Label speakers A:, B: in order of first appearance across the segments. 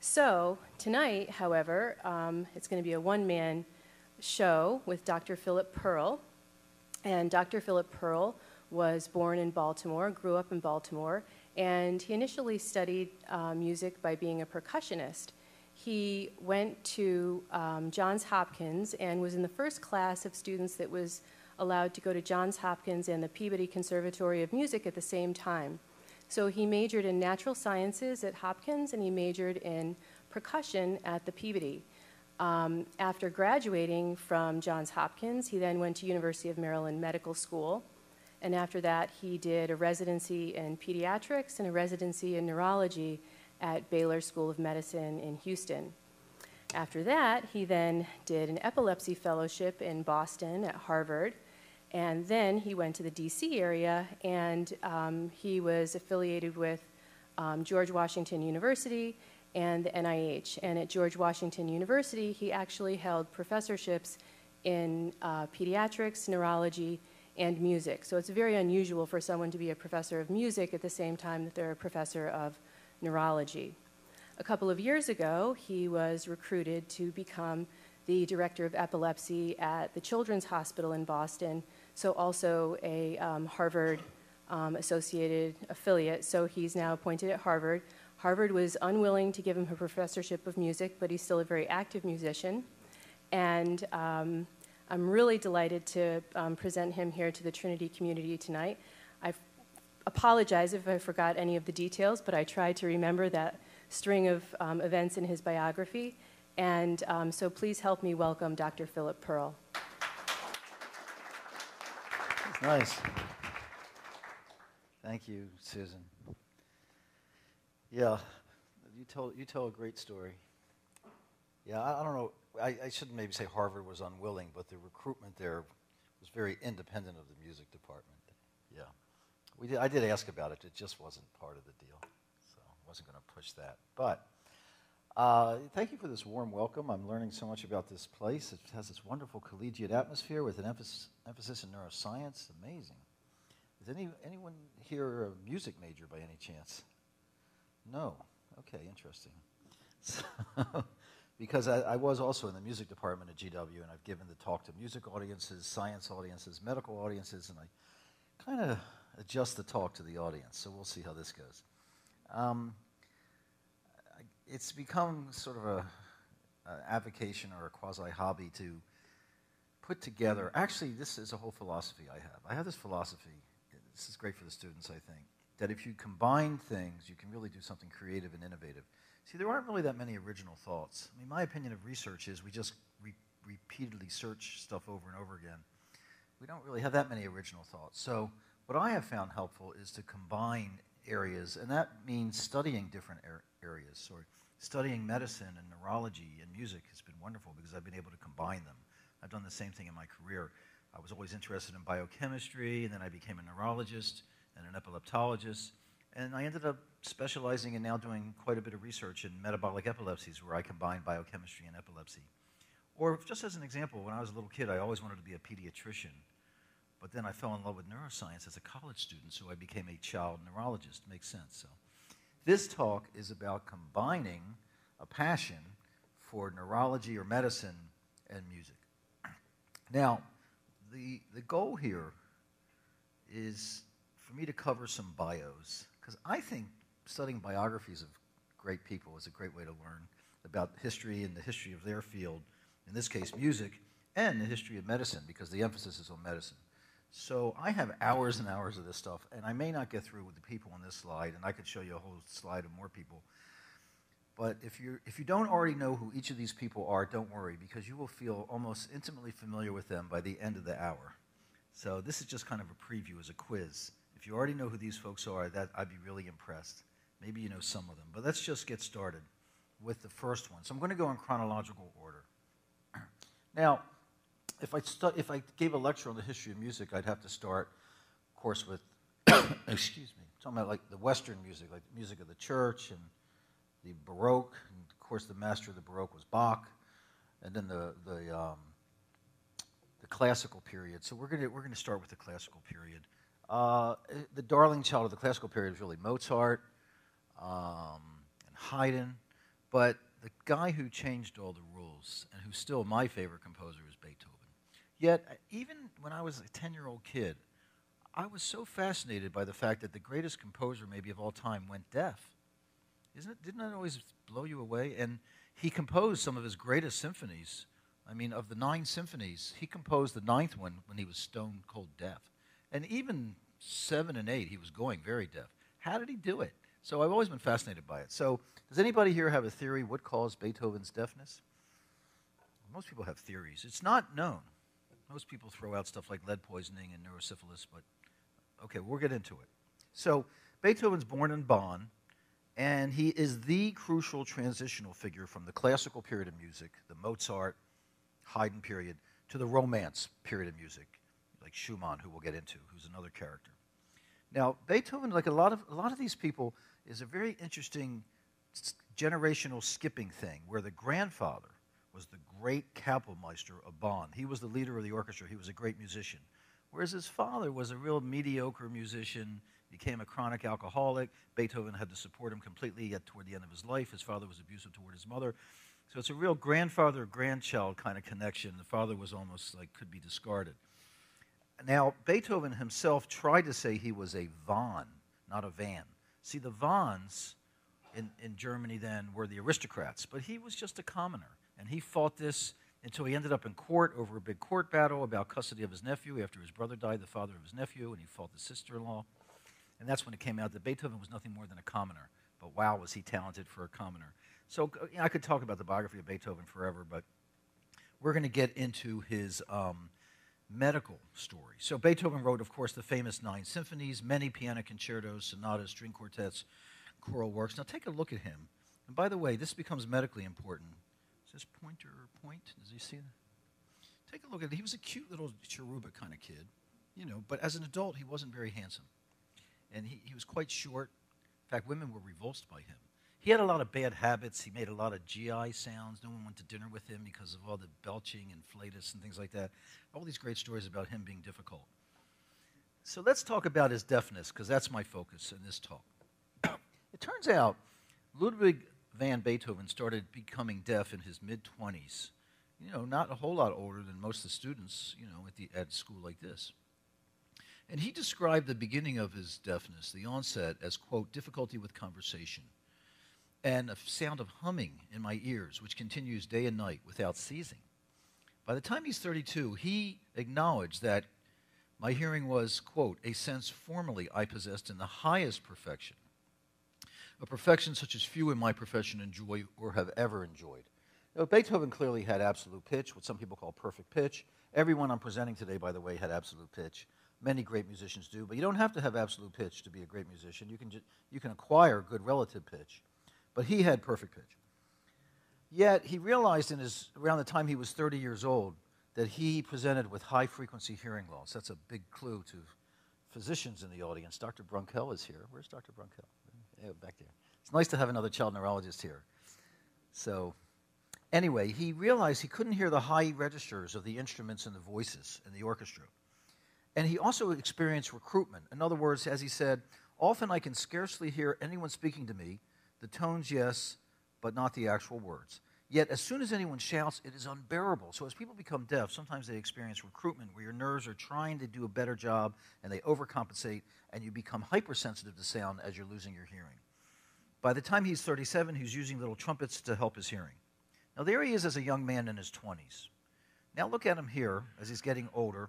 A: So tonight, however, it's going to be a one-man show with Dr. Phillip Pearl. And Dr. Phillip Pearl was born in Baltimore, grew up in Baltimore, and he initially studied music by being a percussionist. He went to Johns Hopkins and was in the first class of students that was allowed to go to Johns Hopkins and the Peabody Conservatory of Music at the same time. So he majored in natural sciences at Hopkins and he majored in percussion at the Peabody. After graduating from Johns Hopkins, he then went to University of Maryland Medical School. And after that, he did a residency in pediatrics and a residency in neurology at Baylor School of Medicine in Houston. After that, he then did an epilepsy fellowship in Boston at Harvard. And then he went to the DC area and he was affiliated with George Washington University and the NIH. And at George Washington University, he actually held professorships in pediatrics, neurology, and music. So it's very unusual for someone to be a professor of music at the same time that they're a professor of neurology. A couple of years ago, he was recruited to become the director of epilepsy at the Children's Hospital in Boston, so also a Harvard associated affiliate. So he's now appointed at Harvard. Harvard was unwilling to give him a professorship of music, but he's still a very active musician. And I'm really delighted to present him here to the Trinity community tonight. I apologize if I forgot any of the details, but I tried to remember that string of events in his biography. And so please help me welcome Dr. Phillip Pearl.
B: That's nice. Thank you, Susan. Yeah, you tell a great story. Yeah, I don't know. I shouldn't maybe say Harvard was unwilling, but the recruitment there was very independent of the music department. Yeah, I did ask about it. It just wasn't part of the deal, so I wasn't going to push that. But thank you for this warm welcome. I'm learning so much about this place. It has this wonderful collegiate atmosphere with an emphasis in neuroscience. Amazing. Is anyone here a music major by any chance? No. Okay, interesting. So, because I was also in the music department at GW, and I've given the talk to music audiences, science audiences, medical audiences, and I kind of adjust the talk to the audience, so we'll see how this goes. It's become sort of an avocation or a quasi-hobby to put together, actually this is a whole philosophy I have. I have this philosophy, this is great for the students I think, that if you combine things, you can really do something creative and innovative. See, there aren't really that many original thoughts. I mean, my opinion of research is we just repeatedly search stuff over and over again. We don't really have that many original thoughts. So what I have found helpful is to combine areas, and that means studying different areas. So studying medicine and neurology and music has been wonderful because I've been able to combine them. I've done the same thing in my career. I was always interested in biochemistry, and then I became a neurologist and an epileptologist. And I ended up specializing and now doing quite a bit of research in metabolic epilepsies where I combine biochemistry and epilepsy. Or just as an example, when I was a little kid, I always wanted to be a pediatrician. But then I fell in love with neuroscience as a college student, so I became a child neurologist. Makes sense. So this talk is about combining a passion for neurology or medicine and music. Now, the goal here is for me to cover some bios, because I think studying biographies of great people is a great way to learn about history and the history of their field, in this case music, and the history of medicine, because the emphasis is on medicine. So I have hours and hours of this stuff, and I may not get through with the people on this slide, and I could show you a whole slide of more people. But if you don't already know who each of these people are, don't worry, because you will feel almost intimately familiar with them by the end of the hour. So this is just kind of a preview as a quiz. If you already know who these folks are, I'd be really impressed. Maybe you know some of them. But let's just get started with the first one. So I'm going to go in chronological order. Now, if I gave a lecture on the history of music, I'd have to start, of course, with, excuse me, talking about like the Western music, like the music of the church and the Baroque. And of course, the master of the Baroque was Bach, and then the classical period. So we're going to start with the classical period. The darling child of the classical period is really Mozart and Haydn, But the guy who changed all the rules and who's still my favorite composer is Beethoven. Yet, even when I was a 10-year-old kid, I was so fascinated by the fact that the greatest composer maybe of all time went deaf. Didn't that always blow you away? And he composed some of his greatest symphonies. I mean, of the 9 symphonies, he composed the 9th one when he was stone cold deaf. And even 7 and 8, he was going very deaf. How did he do it? So I've always been fascinated by it. So does anybody here have a theory what caused Beethoven's deafness? Most people have theories. It's not known. Most people throw out stuff like lead poisoning and neurosyphilis, but okay, we'll get into it. So Beethoven's born in Bonn, and he is the crucial transitional figure from the classical period of music, the Mozart, Haydn period, to the Romance period of music, like Schumann, who we'll get into, who's another character. Now, Beethoven, like a lot of these people, is a very interesting generational skipping thing, where the grandfather was the great Kapellmeister of Bonn. He was the leader of the orchestra. He was a great musician. Whereas his father was a real mediocre musician, became a chronic alcoholic. Beethoven had to support him completely toward the end of his life. His father was abusive toward his mother. So it's a real grandfather-grandchild kind of connection. The father was almost like could be discarded. Now, Beethoven himself tried to say he was a von, not a van. See, the vons in Germany then were the aristocrats, but he was just a commoner. And he fought this until he ended up in court over a big court battle about custody of his nephew after his brother died, the father of his nephew, and he fought the sister-in-law. And that's when it came out that Beethoven was nothing more than a commoner. But wow, was he talented for a commoner. So I could talk about the biography of Beethoven forever, but we're going to get into his medical story. So Beethoven wrote, of course, the famous 9 symphonies, many piano concertos, sonatas, string quartets, choral works. Now take a look at him. And by the way, this becomes medically important. Is this pointer point? Does he see that? Take a look at it. He was a cute little cherubic kind of kid, but as an adult, he wasn't very handsome. And he was quite short. In fact, women were revulsed by him. He had a lot of bad habits. He made a lot of GI sounds. No one went to dinner with him because of all the belching and flatus and things like that. All these great stories about him being difficult. So let's talk about his deafness, because that's my focus in this talk. It turns out Ludwig van Beethoven started becoming deaf in his mid-20s. Not a whole lot older than most of the students, at school like this. And he described the beginning of his deafness, the onset, as, quote, difficulty with conversation, and a sound of humming in my ears, which continues day and night without ceasing. By the time he's 32, he acknowledged that my hearing was, quote, a sense formerly I possessed in the highest perfection, a perfection such as few in my profession enjoy or have ever enjoyed. Beethoven clearly had absolute pitch, what some people call perfect pitch. Everyone I'm presenting today, by the way, had absolute pitch. Many great musicians do, but you don't have to have absolute pitch to be a great musician. You can acquire good relative pitch. But he had perfect pitch. Yet he realized around the time he was 30 years old that he presented with high-frequency hearing loss. That's a big clue to physicians in the audience. Dr. Brunkel is here. Where's Dr. Brunkel? Yeah, back there. It's nice to have another child neurologist here. So anyway, he realized he couldn't hear the high registers of the instruments and the voices in the orchestra. And he also experienced recruitment. In other words, as he said, often I can scarcely hear anyone speaking to me. The tones, yes, but not the actual words. Yet, as soon as anyone shouts, it is unbearable. So as people become deaf, sometimes they experience recruitment, where your nerves are trying to do a better job, and they overcompensate, and you become hypersensitive to sound as you're losing your hearing. By the time he's 37, he's using little trumpets to help his hearing. Now, there he is as a young man in his 20s. Now look at him here as he's getting older.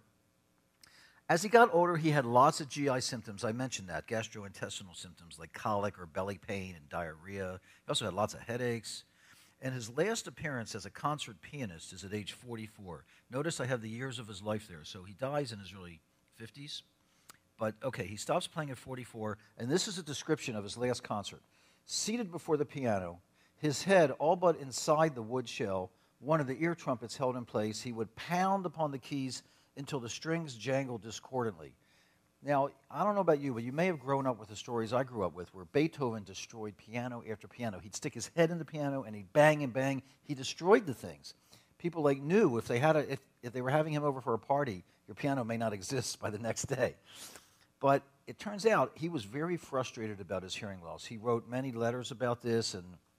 B: As he got older, he had lots of GI symptoms. I mentioned that, gastrointestinal symptoms like colic or belly pain and diarrhea. He also had lots of headaches. And his last appearance as a concert pianist is at age 44. Notice I have the years of his life there. So he dies in his early 50s. But, okay, he stops playing at 44, and this is a description of his last concert. Seated before the piano, his head all but inside the wood shell, one of the ear trumpets held in place, he would pound upon the keys until the strings jangled discordantly. Now, I don't know about you, but you may have grown up with the stories I grew up with, where Beethoven destroyed piano after piano. He'd stick his head in the piano, and he'd bang and bang. He destroyed the things. People knew if they were having him over for a party, your piano may not exist by the next day. But it turns out he was very frustrated about his hearing loss. He wrote many letters about this, and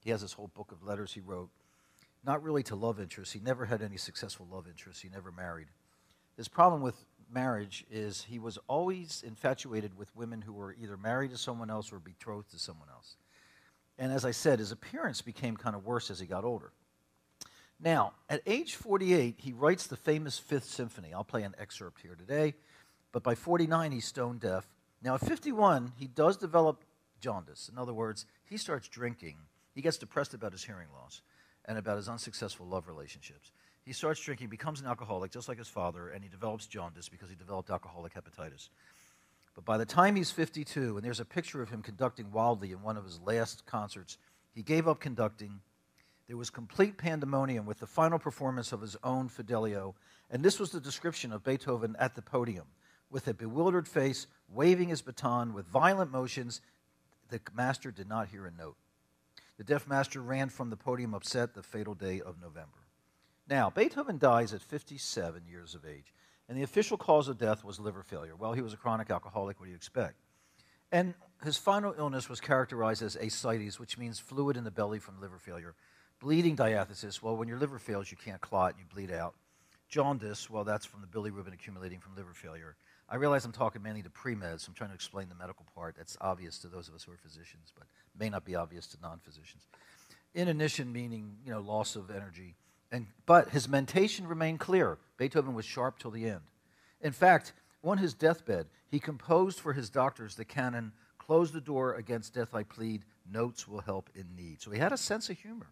B: He has this whole book of letters he wrote, not really to love interests. He never had any successful love interests. He never married. His problem with marriage is he was always infatuated with women who were either married to someone else or betrothed to someone else. And as I said, his appearance became kind of worse as he got older. Now, at age 48, he writes the famous Fifth Symphony. I'll play an excerpt here today. But by 49, he's stone deaf. Now, at 51, he does develop jaundice. In other words, he starts drinking. He gets depressed about his hearing loss and about his unsuccessful love relationships. He starts drinking, becomes an alcoholic, just like his father, and he develops jaundice because he developed alcoholic hepatitis. But by the time he's 52, and there's a picture of him conducting wildly in one of his last concerts, he gave up conducting. There was complete pandemonium with the final performance of his own Fidelio, and this was the description of Beethoven at the podium. With a bewildered face, waving his baton with violent motions, the master did not hear a note. The deaf master ran from the podium upset the fatal day of November. Now, Beethoven dies at 57 years of age, and the official cause of death was liver failure. Well, he was a chronic alcoholic, what do you expect? And his final illness was characterized as ascites, which means fluid in the belly from liver failure. Bleeding diathesis, well, when your liver fails, you can't clot, you bleed out. Jaundice, well, that's from the bilirubin accumulating from liver failure. I realize I'm talking mainly to pre-meds, so I'm trying to explain the medical part. That's obvious to those of us who are physicians, but may not be obvious to non-physicians. Inanition meaning, loss of energy. But his mentation remained clear. Beethoven was sharp till the end. In fact, on his deathbed, he composed for his doctors the canon, "Close the door, against death I plead, notes will help in need." So he had a sense of humor.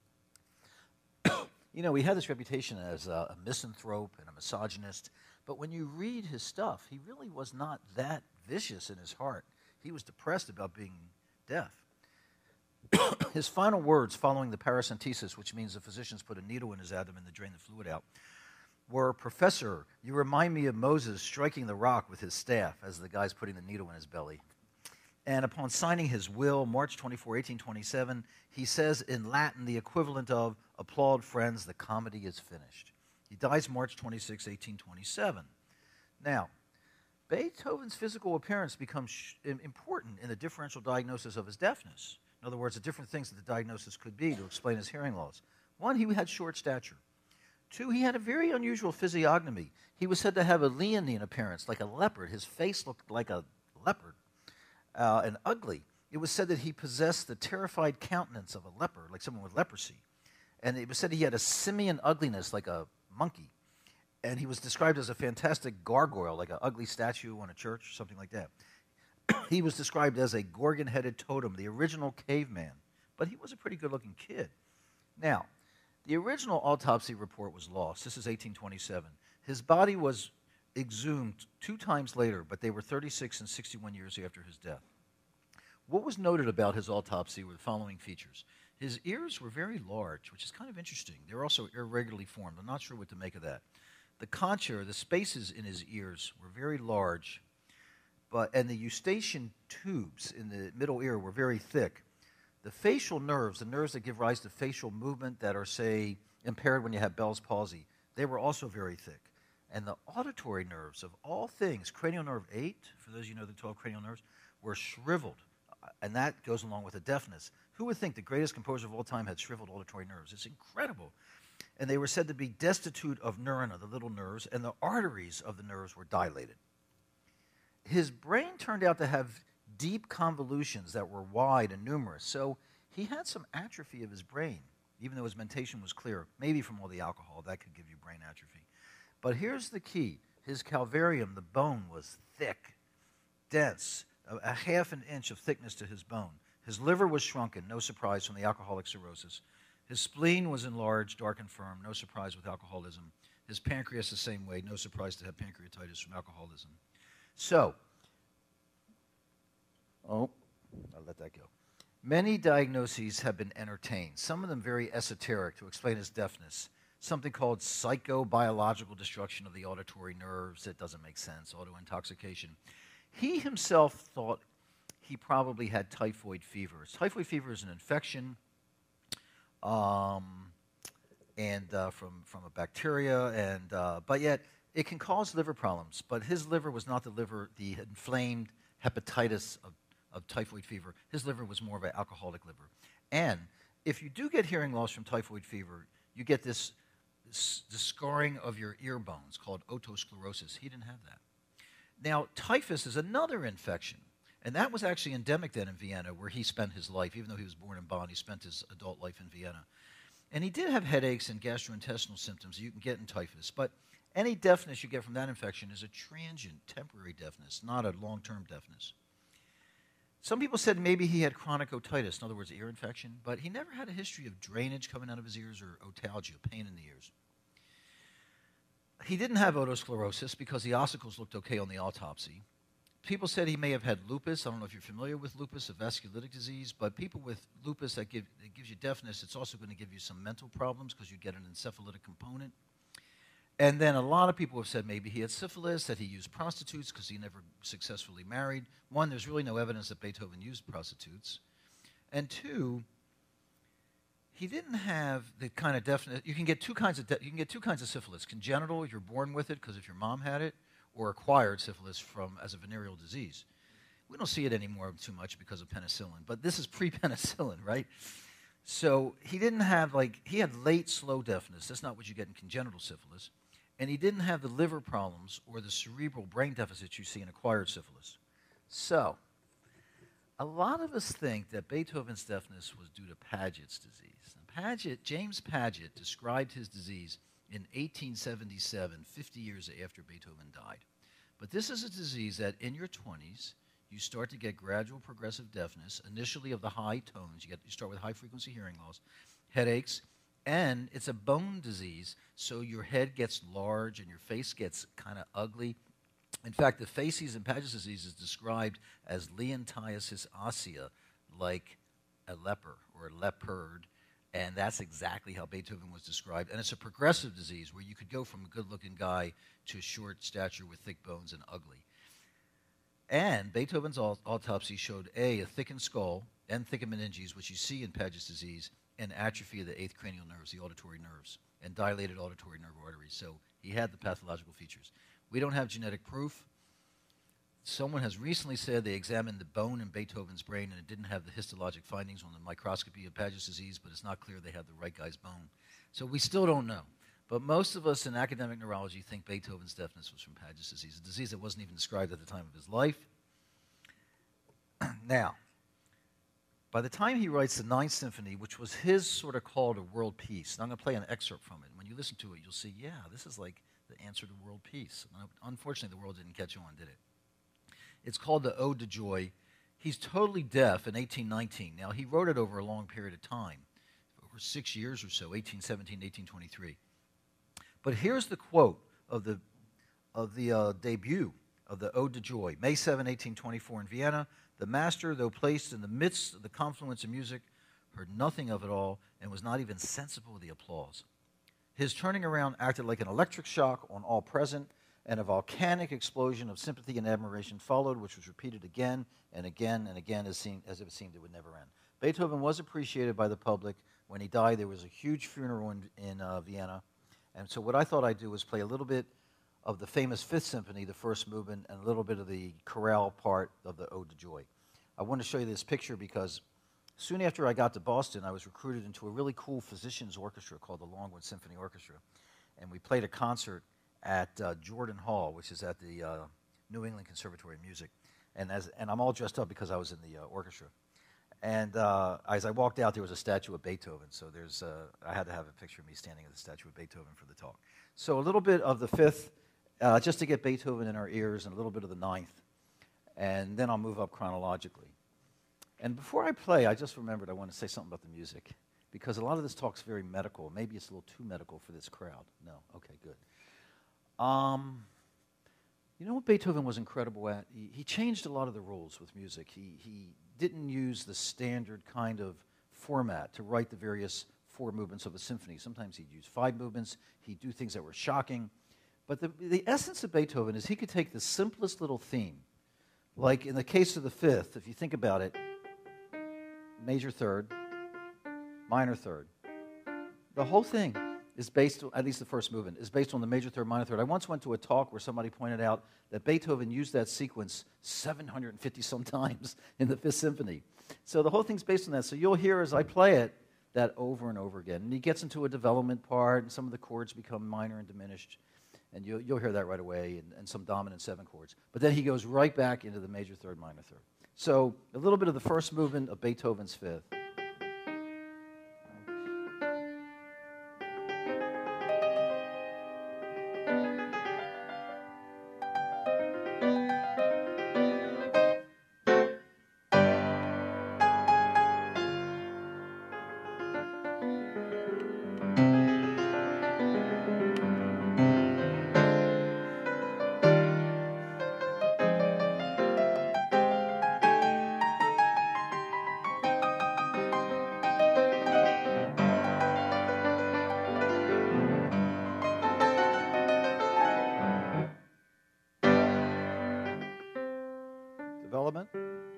B: He had this reputation as a misanthrope and a misogynist, but when you read his stuff, he really was not that vicious in his heart. He was depressed about being deaf. His final words following the paracentesis, which means the physicians put a needle in his abdomen to drain the fluid out, were, "Professor, you remind me of Moses striking the rock with his staff," as the guy's putting the needle in his belly. And upon signing his will, March 24, 1827, he says in Latin the equivalent of, "Applaud, friends, the comedy is finished." He dies March 26, 1827. Now, Beethoven's physical appearance becomes important in the differential diagnosis of his deafness. In other words, the different things that the diagnosis could be to explain his hearing loss. One, he had short stature. Two, he had a very unusual physiognomy. He was said to have a leonine appearance, like a leopard. His face looked like a leopard, and ugly. It was said that he possessed the terrified countenance of a leopard, like someone with leprosy. And it was said he had a simian ugliness, like a monkey. And he was described as a fantastic gargoyle, like an ugly statue on a church or something like that. He was described as a gorgon-headed totem, the original caveman. But he was a pretty good-looking kid. Now, the original autopsy report was lost. This is 1827. His body was exhumed 2 times later, but they were 36 and 61 years after his death. What was noted about his autopsy were the following features. His ears were very large, which is kind of interesting. They were also irregularly formed. I'm not sure what to make of that. The concha, the spaces in his ears, were very large, and the eustachian tubes in the middle ear were very thick. The facial nerves, the nerves that give rise to facial movement that are, say, impaired when you have Bell's palsy, they were also very thick. And the auditory nerves of all things, cranial nerve 8, for those of you who know the 12 cranial nerves, were shriveled. And that goes along with the deafness. Who would think the greatest composer of all time had shriveled auditory nerves? It's incredible. And they were said to be destitute of neurona, the little nerves, and the arteries of the nerves were dilated. His brain turned out to have deep convolutions that were wide and numerous, so he had some atrophy of his brain, even though his mentation was clear, maybe from all the alcohol. That could give you brain atrophy. But here's the key. His calvarium, the bone, was thick, dense, a half an inch of thickness to his bone. His liver was shrunken, no surprise from the alcoholic cirrhosis. His spleen was enlarged, dark and firm, no surprise with alcoholism. His pancreas the same way, no surprise to have pancreatitis from alcoholism. So, I'll let that go. Many diagnoses have been entertained, some of them very esoteric to explain his deafness. Something called psychobiological destruction of the auditory nerves. That doesn't make sense, autointoxication. He himself thought he probably had typhoid fever. Typhoid fever is an infection from a bacteria, but yet it can cause liver problems. But his liver was not the inflamed hepatitis of typhoid fever. His liver was more of an alcoholic liver. And if you do get hearing loss from typhoid fever, you get this scarring of your ear bones called otosclerosis. He didn't have that. Now, typhus is another infection, and that was actually endemic then in Vienna, where he spent his life. Even though he was born in Bonn, he spent his adult life in Vienna. And he did have headaches and gastrointestinal symptoms you can get in typhus, but any deafness you get from that infection is a transient, temporary deafness, not a long-term deafness. Some people said maybe he had chronic otitis, in other words, ear infection, but he never had a history of drainage coming out of his ears or otalgia, pain in the ears. He didn't have otosclerosis because the ossicles looked okay on the autopsy. People said he may have had lupus. I don't know if you're familiar with lupus, a vasculitic disease, but people with lupus that gives you deafness, it's also going to give you some mental problems because you get an encephalitic component. And then a lot of people have said maybe he had syphilis, that he used prostitutes because he never successfully married. One, there's really no evidence that Beethoven used prostitutes. And two, he didn't have the kind of deafness. You can get two kinds of syphilis: congenital, you're born with it because if your mom had it, or acquired syphilis as a venereal disease. We don't see it anymore too much because of penicillin, but this is pre-penicillin, right? So he didn't have he had late slow deafness. That's not what you get in congenital syphilis. And he didn't have the liver problems or the cerebral brain deficits you see in acquired syphilis. So, a lot of us think that Beethoven's deafness was due to Paget's disease. And James Paget described his disease in 1877, 50 years after Beethoven died. But this is a disease that in your 20s, you start to get gradual progressive deafness, initially of the high tones. You start with high-frequency hearing loss, headaches, and it's a bone disease, so your head gets large and your face gets kind of ugly. In fact, the facies in Paget's disease is described as leontiasis ossea, like a leper or a leopard, and that's exactly how Beethoven was described. And it's a progressive disease where you could go from a good-looking guy to a short stature with thick bones and ugly. And Beethoven's autopsy showed a thickened skull and thickened meninges, which you see in Paget's disease, and atrophy of the 8th cranial nerves, the auditory nerves, and dilated auditory nerve arteries. So he had the pathological features. We don't have genetic proof. Someone has recently said they examined the bone in Beethoven's brain and it didn't have the histologic findings on the microscopy of Paget's disease, but it's not clear they had the right guy's bone. So we still don't know. But most of us in academic neurology think Beethoven's deafness was from Paget's disease, a disease that wasn't even described at the time of his life. Now, by the time he writes the Ninth Symphony, which was his sort of call to world peace, and I'm going to play an excerpt from it. When you listen to it, you'll see, yeah, this is like the answer to world peace. Unfortunately, the world didn't catch on, did it? It's called the Ode to Joy. He's totally deaf in 1819. Now, he wrote it over a long period of time, over 6 years or so, 1817 to 1823. But here's the quote of the debut of the Ode to Joy. May 7, 1824 in Vienna. The master, though placed in the midst of the confluence of music, heard nothing of it all and was not even sensible of the applause. His turning around acted like an electric shock on all present, and a volcanic explosion of sympathy and admiration followed, which was repeated again and again and again as if it seemed it would never end. Beethoven was appreciated by the public. When he died, there was a huge funeral in Vienna. And so what I thought I'd do was play a little bit of the famous Fifth Symphony, the first movement, and a little bit of the chorale part of the Ode to Joy. I want to show you this picture because soon after I got to Boston, I was recruited into a really cool physicians orchestra called the Longwood Symphony Orchestra. And we played a concert at Jordan Hall, which is at the New England Conservatory of Music. And I'm all dressed up because I was in the orchestra. And as I walked out, there was a statue of Beethoven. So I had to have a picture of me standing at the statue of Beethoven for the talk. So a little bit of the Fifth, just to get Beethoven in our ears, and a little bit of the Ninth. And then I'll move up chronologically. And before I play, I just remembered I want to say something about the music, because a lot of this talk's very medical. Maybe it's a little too medical for this crowd. No? Okay, good. You know what Beethoven was incredible at? He changed a lot of the rules with music. He didn't use the standard kind of format to write the various 4 movements of a symphony. Sometimes he'd use 5 movements. He'd do things that were shocking. But the essence of Beethoven is he could take the simplest little theme, like in the case of the Fifth, if you think about it, major third, minor third. The whole thing is based, at least the first movement, is based on the major third, minor third. I once went to a talk where somebody pointed out that Beethoven used that sequence 750 some times in the Fifth Symphony. So the whole thing's based on that. So you'll hear as I play it, that over and over again. And he gets into a development part, and some of the chords become minor and diminished, and you'll hear that right away, and some dominant 7 chords. But then he goes right back into the major third, minor third. So a little bit of the first movement of Beethoven's Fifth. Development.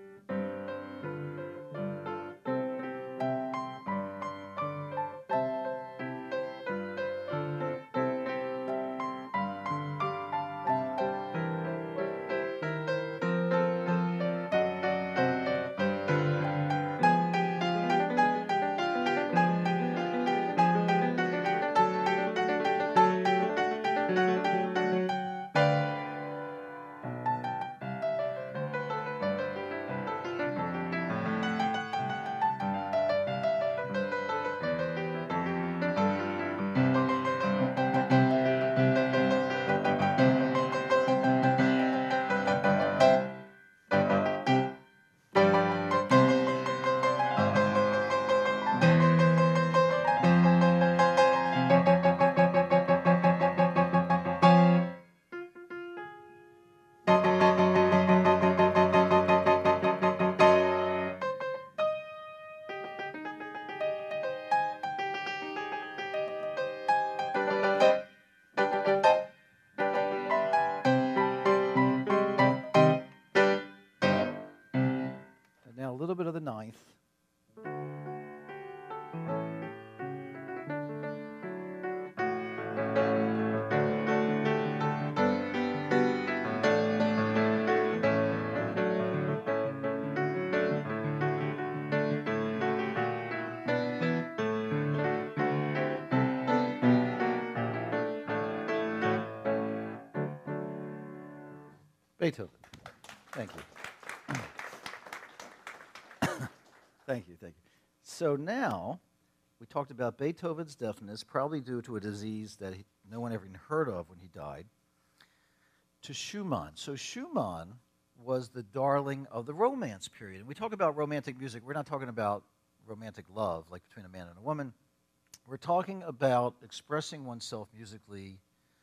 B: Now a little bit of the ninth. Beethoven. Thank you. Thank you, thank you. So now, we talked about Beethoven's deafness, probably due to a disease that no one ever even heard of when he died, to Schumann. So Schumann was the darling of the Romance period. And we talk about romantic music. We're not talking about romantic love, like between a man and a woman. We're talking about expressing oneself musically,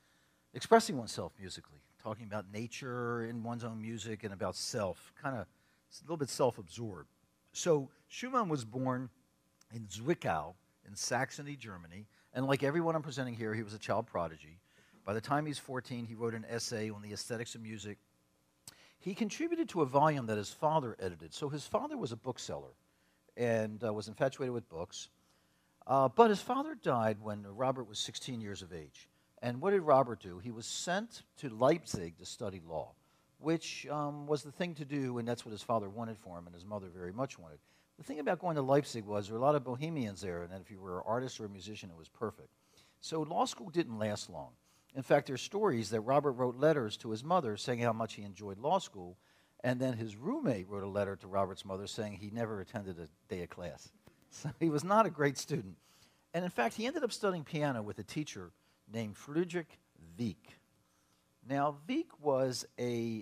B: talking about nature in one's own music and about self, kind of a little bit self-absorbed. So Schumann was born in Zwickau in Saxony, Germany, and like everyone I'm presenting here, he was a child prodigy. By the time he's 14, he wrote an essay on the aesthetics of music. He contributed to a volume that his father edited. So his father was a bookseller and was infatuated with books. But his father died when Robert was 16 years of age. And what did Robert do? He was sent to Leipzig to study law, which was the thing to do, and that's what his father wanted for him, and his mother very much wanted. The thing about going to Leipzig was there were a lot of bohemians there, and if you were an artist or a musician, it was perfect. So law school didn't last long. In fact, there's stories that Robert wrote letters to his mother saying how much he enjoyed law school, and then his roommate wrote a letter to Robert's mother saying he never attended a day of class. So he was not a great student. And in fact, he ended up studying piano with a teacher named Friedrich Wieck. Now, Wieck was a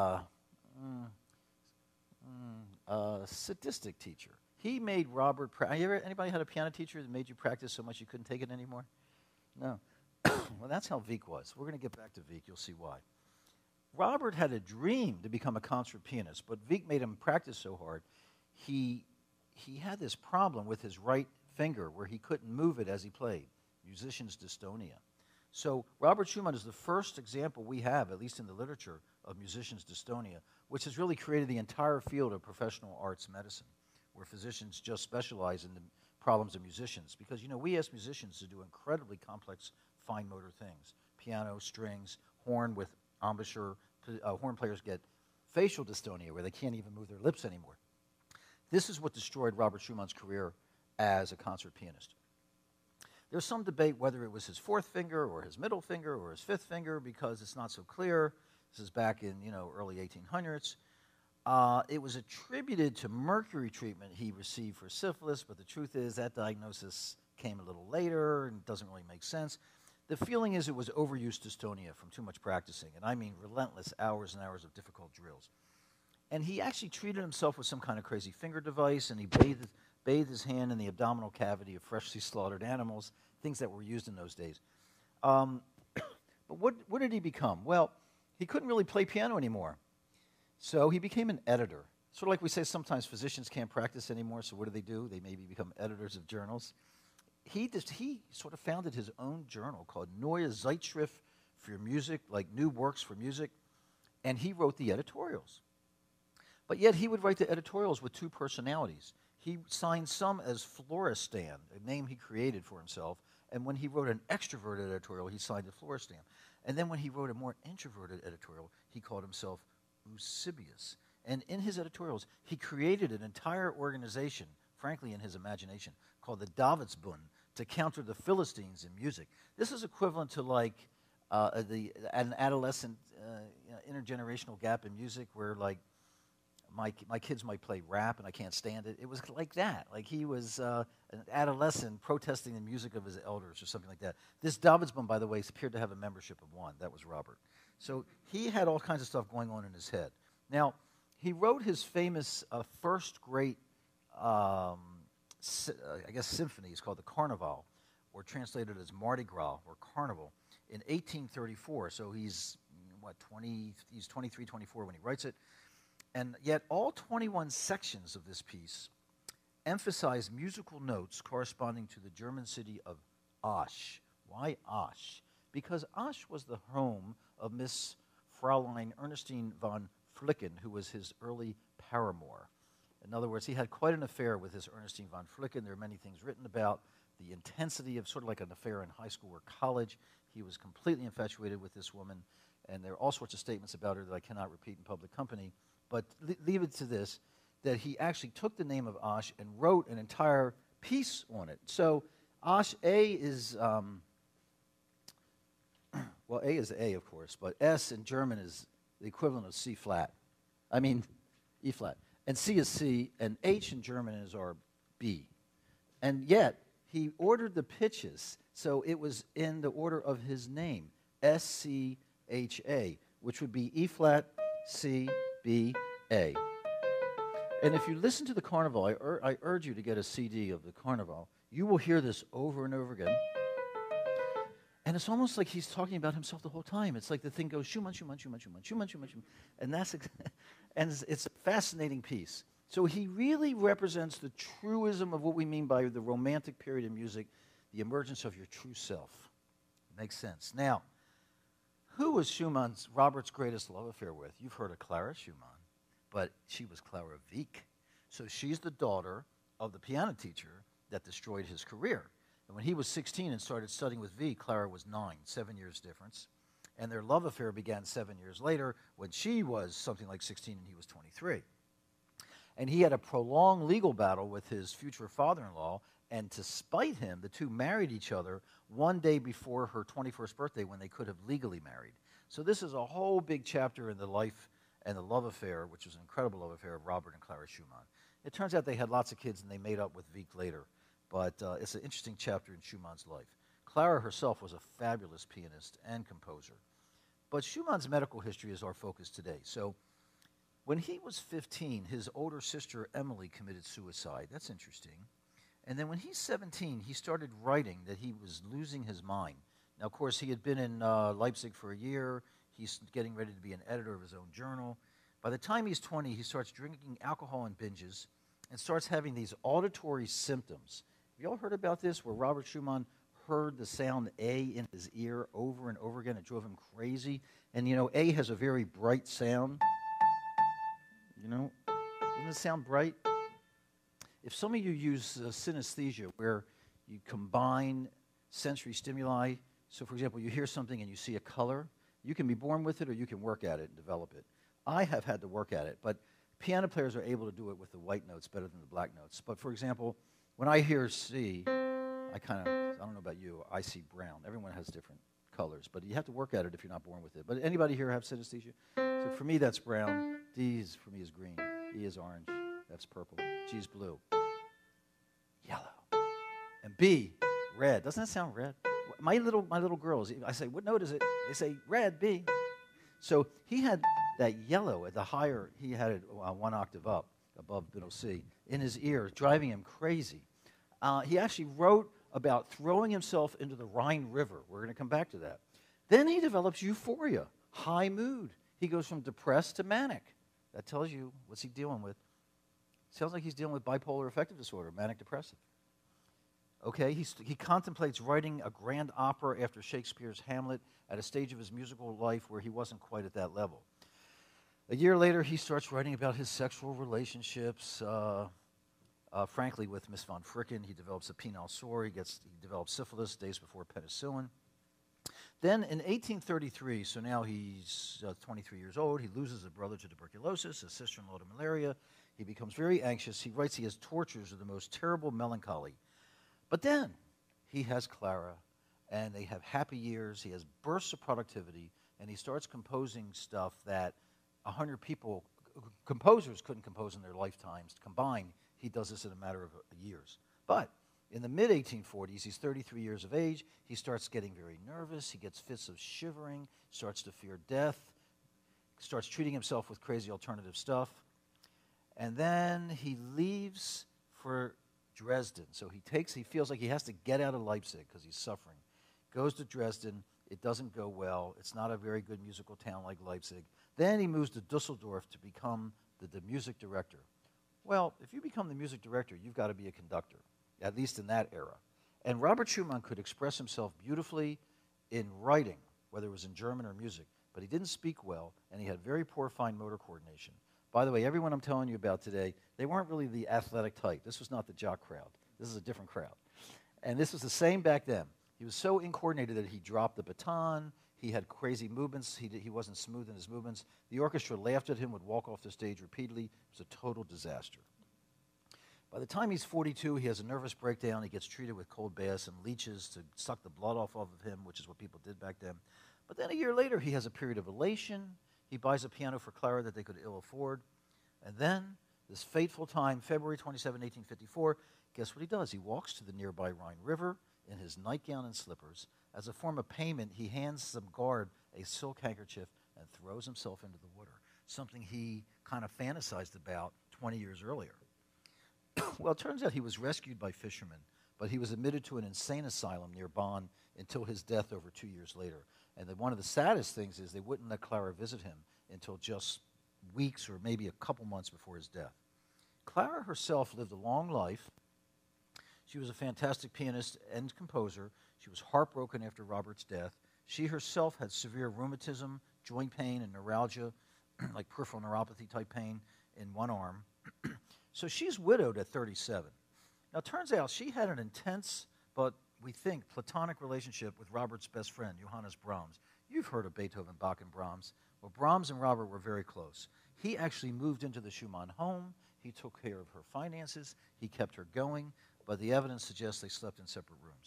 B: sadistic teacher. He made Robert anybody had a piano teacher that made you practice so much you couldn't take it anymore? No. Well, that's how Wieck was. We're going to get back to Wieck. You'll see why. Robert had a dream to become a concert pianist, but Wieck made him practice so hard. He had this problem with his right finger where he couldn't move it as he played, musician's dystonia. So Robert Schumann is the first example we have, at least in the literature, of musician's dystonia, which has really created the entire field of professional arts medicine, where physicians just specialize in the problems of musicians. Because, you know, we ask musicians to do incredibly complex fine motor things. Piano, strings, horn with embouchure. Horn players get facial dystonia, where they can't even move their lips anymore. This is what destroyed Robert Schumann's career as a concert pianist. There's some debate whether it was his fourth finger or his middle finger or his fifth finger because it's not so clear. This is back in, early 1800s. It was attributed to mercury treatment he received for syphilis, but the truth is that diagnosis came a little later and doesn't really make sense. The feeling is it was overuse dystonia from too much practicing, and I mean relentless hours and hours of difficult drills. And he actually treated himself with some kind of crazy finger device, and he bathed his hand in the abdominal cavity of freshly slaughtered animals, things that were used in those days. But what did he become? Well, he couldn't really play piano anymore. So he became an editor. Sort of like we say sometimes physicians can't practice anymore, so what do? They maybe become editors of journals. He sort of founded his own journal called Neue Zeitschrift für Musik, like New Works for Music, and he wrote the editorials. But yet he would write the editorials with two personalities. He signed some as Florestan, a name he created for himself, and when he wrote an extroverted editorial, he signed it Florestan. And then when he wrote a more introverted editorial, he called himself Eusebius. And in his editorials, he created an entire organization, frankly in his imagination, called the Davidsbund, to counter the Philistines in music. This is equivalent to like an adolescent intergenerational gap in music where like my kids might play rap and I can't stand it. It was like that. Like he was an adolescent protesting the music of his elders or something like that. This Davidsbund, by the way, appeared to have a membership of one. That was Robert. So he had all kinds of stuff going on in his head. Now, he wrote his famous first great, symphony. It's called the Carnival, or translated as Mardi Gras or Carnival, in 1834. So he's, 23, 24 when he writes it. And yet all 21 sections of this piece emphasize musical notes corresponding to the German city of Asch. Why Asch? Because Asch was the home of Miss Fraulein Ernestine von Flicken, who was his early paramour. In other words, he had quite an affair with this Ernestine von Flicken. There are many things written about the intensity of sort of like an affair in high school or college. He was completely infatuated with this woman, and there are all sorts of statements about her that I cannot repeat in public company. But leave it to this, that he actually took the name of Asch and wrote an entire piece on it. So Asch, A is, well, A is A, of course, but S in German is the equivalent of C flat. I mean, E flat. And C is C, and H in German is our B. And yet, he ordered the pitches, so it was in the order of his name, S-C-H-A, which would be E flat, C, B, A. And if you listen to the Carnival, I urge you to get a CD of the Carnival. You will hear this over and over again. And it's almost like he's talking about himself the whole time. It's like the thing goes, Schumann, Schumann, Schumann, Schumann, Schumann, Schumann, Schumann. And it's a fascinating piece. So he really represents the truism of what we mean by the romantic period in music, the emergence of your true self. Makes sense. Now, who was Robert's greatest love affair with? You've heard of Clara Schumann, but she was Clara Wieck. So she's the daughter of the piano teacher that destroyed his career. And when he was 16 and started studying with Wieck, Clara was 9, 7 years difference. And their love affair began 7 years later when she was something like 16 and he was 23. And he had a prolonged legal battle with his future father-in-law, and to spite him, the two married each other one day before her 21st birthday when they could have legally married. So this is a whole big chapter in the life and the love affair, which was an incredible love affair of Robert and Clara Schumann. It turns out they had lots of kids and they made up with Wieck later, but it's an interesting chapter in Schumann's life. Clara herself was a fabulous pianist and composer. But Schumann's medical history is our focus today. So when he was 15, his older sister Emily committed suicide. That's interesting. And then when he's 17, he started writing that he was losing his mind. Now, of course, he had been in Leipzig for a year. He's getting ready to be an editor of his own journal. By the time he's 20, he starts drinking alcohol in binges and starts having these auditory symptoms. Have you all heard about this, where Robert Schumann heard the sound A in his ear over and over again? It drove him crazy. And, A has a very bright sound. Doesn't it sound bright? If some of you use synesthesia, where you combine sensory stimuli, so for example, you hear something and you see a color, you can be born with it or you can work at it and develop it. I have had to work at it, but piano players are able to do it with the white notes better than the black notes. But for example, When I hear C, I don't know about you, I see brown. Everyone has different colors, but you have to work at it if you're not born with it. But anybody here have synesthesia? So for me, that's brown. D for me is green. E is orange. F's purple. G is blue. Yellow. And B, red. Doesn't that sound red? My little girls, I say, what note is it? They say, red, B. So he had that yellow at the higher, he had it 1 octave up, above middle C, in his ear, driving him crazy. He actually wrote about throwing himself into the Rhine River. We're going to come back to that. Then he develops euphoria, high mood. He goes from depressed to manic. That tells you what's he dealing with. Sounds like he's dealing with bipolar affective disorder, manic depressive. Okay, he contemplates writing a grand opera after Shakespeare's Hamlet at a stage of his musical life where he wasn't quite at that level. A year later, he starts writing about his sexual relationships, frankly, with Miss von Fricken. He develops a penile sore. He develops syphilis days before penicillin. Then in 1833, so now he's 23 years old, he loses a brother to tuberculosis, a sister-in-law to malaria. He becomes very anxious. He writes he has tortures of the most terrible melancholy. But then he has Clara, and they have happy years. He has bursts of productivity, and he starts composing stuff that 100 people, composers couldn't compose in their lifetimes combined. He does this in a matter of years. But in the mid-1840s, he's 33 years of age. He starts getting very nervous. He gets fits of shivering, starts to fear death, starts treating himself with crazy alternative stuff. And then he leaves for Dresden. So he feels like he has to get out of Leipzig because he's suffering. Goes to Dresden. It doesn't go well. It's not a very good musical town like Leipzig. Then he moves to Dusseldorf to become the music director. Well, if you become the music director, you've got to be a conductor, at least in that era. And Robert Schumann could express himself beautifully in writing, whether it was in German or music, but he didn't speak well, and he had very poor fine motor coordination. By the way, everyone I'm telling you about today, they weren't really the athletic type. This was not the jock crowd. This is a different crowd. And this was the same back then. He was so incoordinated that he dropped the baton. He had crazy movements. He wasn't smooth in his movements. The orchestra laughed at him, would walk off the stage repeatedly. It was a total disaster. By the time he's 42, he has a nervous breakdown. He gets treated with cold baths and leeches to suck the blood off of him, which is what people did back then. But then a year later, he has a period of elation. He buys a piano for Clara that they could ill afford. And then, this fateful time, February 27, 1854, guess what he does? He walks to the nearby Rhine River in his nightgown and slippers. As a form of payment, he hands some guard a silk handkerchief and throws himself into the water, something he kind of fantasized about 20 years earlier. Well, it turns out he was rescued by fishermen, but he was admitted to an insane asylum near Bonn until his death over 2 years later. And one of the saddest things is they wouldn't let Clara visit him until just weeks or maybe a couple months before his death. Clara herself lived a long life. She was a fantastic pianist and composer. She was heartbroken after Robert's death. She herself had severe rheumatism, joint pain, and neuralgia, like peripheral neuropathy type pain in one arm. So she's widowed at 37. Now, it turns out she had an intense, but we think, platonic relationship with Robert's best friend, Johannes Brahms. You've heard of Beethoven, Bach, and Brahms. Well, Brahms and Robert were very close. He actually moved into the Schumann home. He took care of her finances. He kept her going, but the evidence suggests they slept in separate rooms.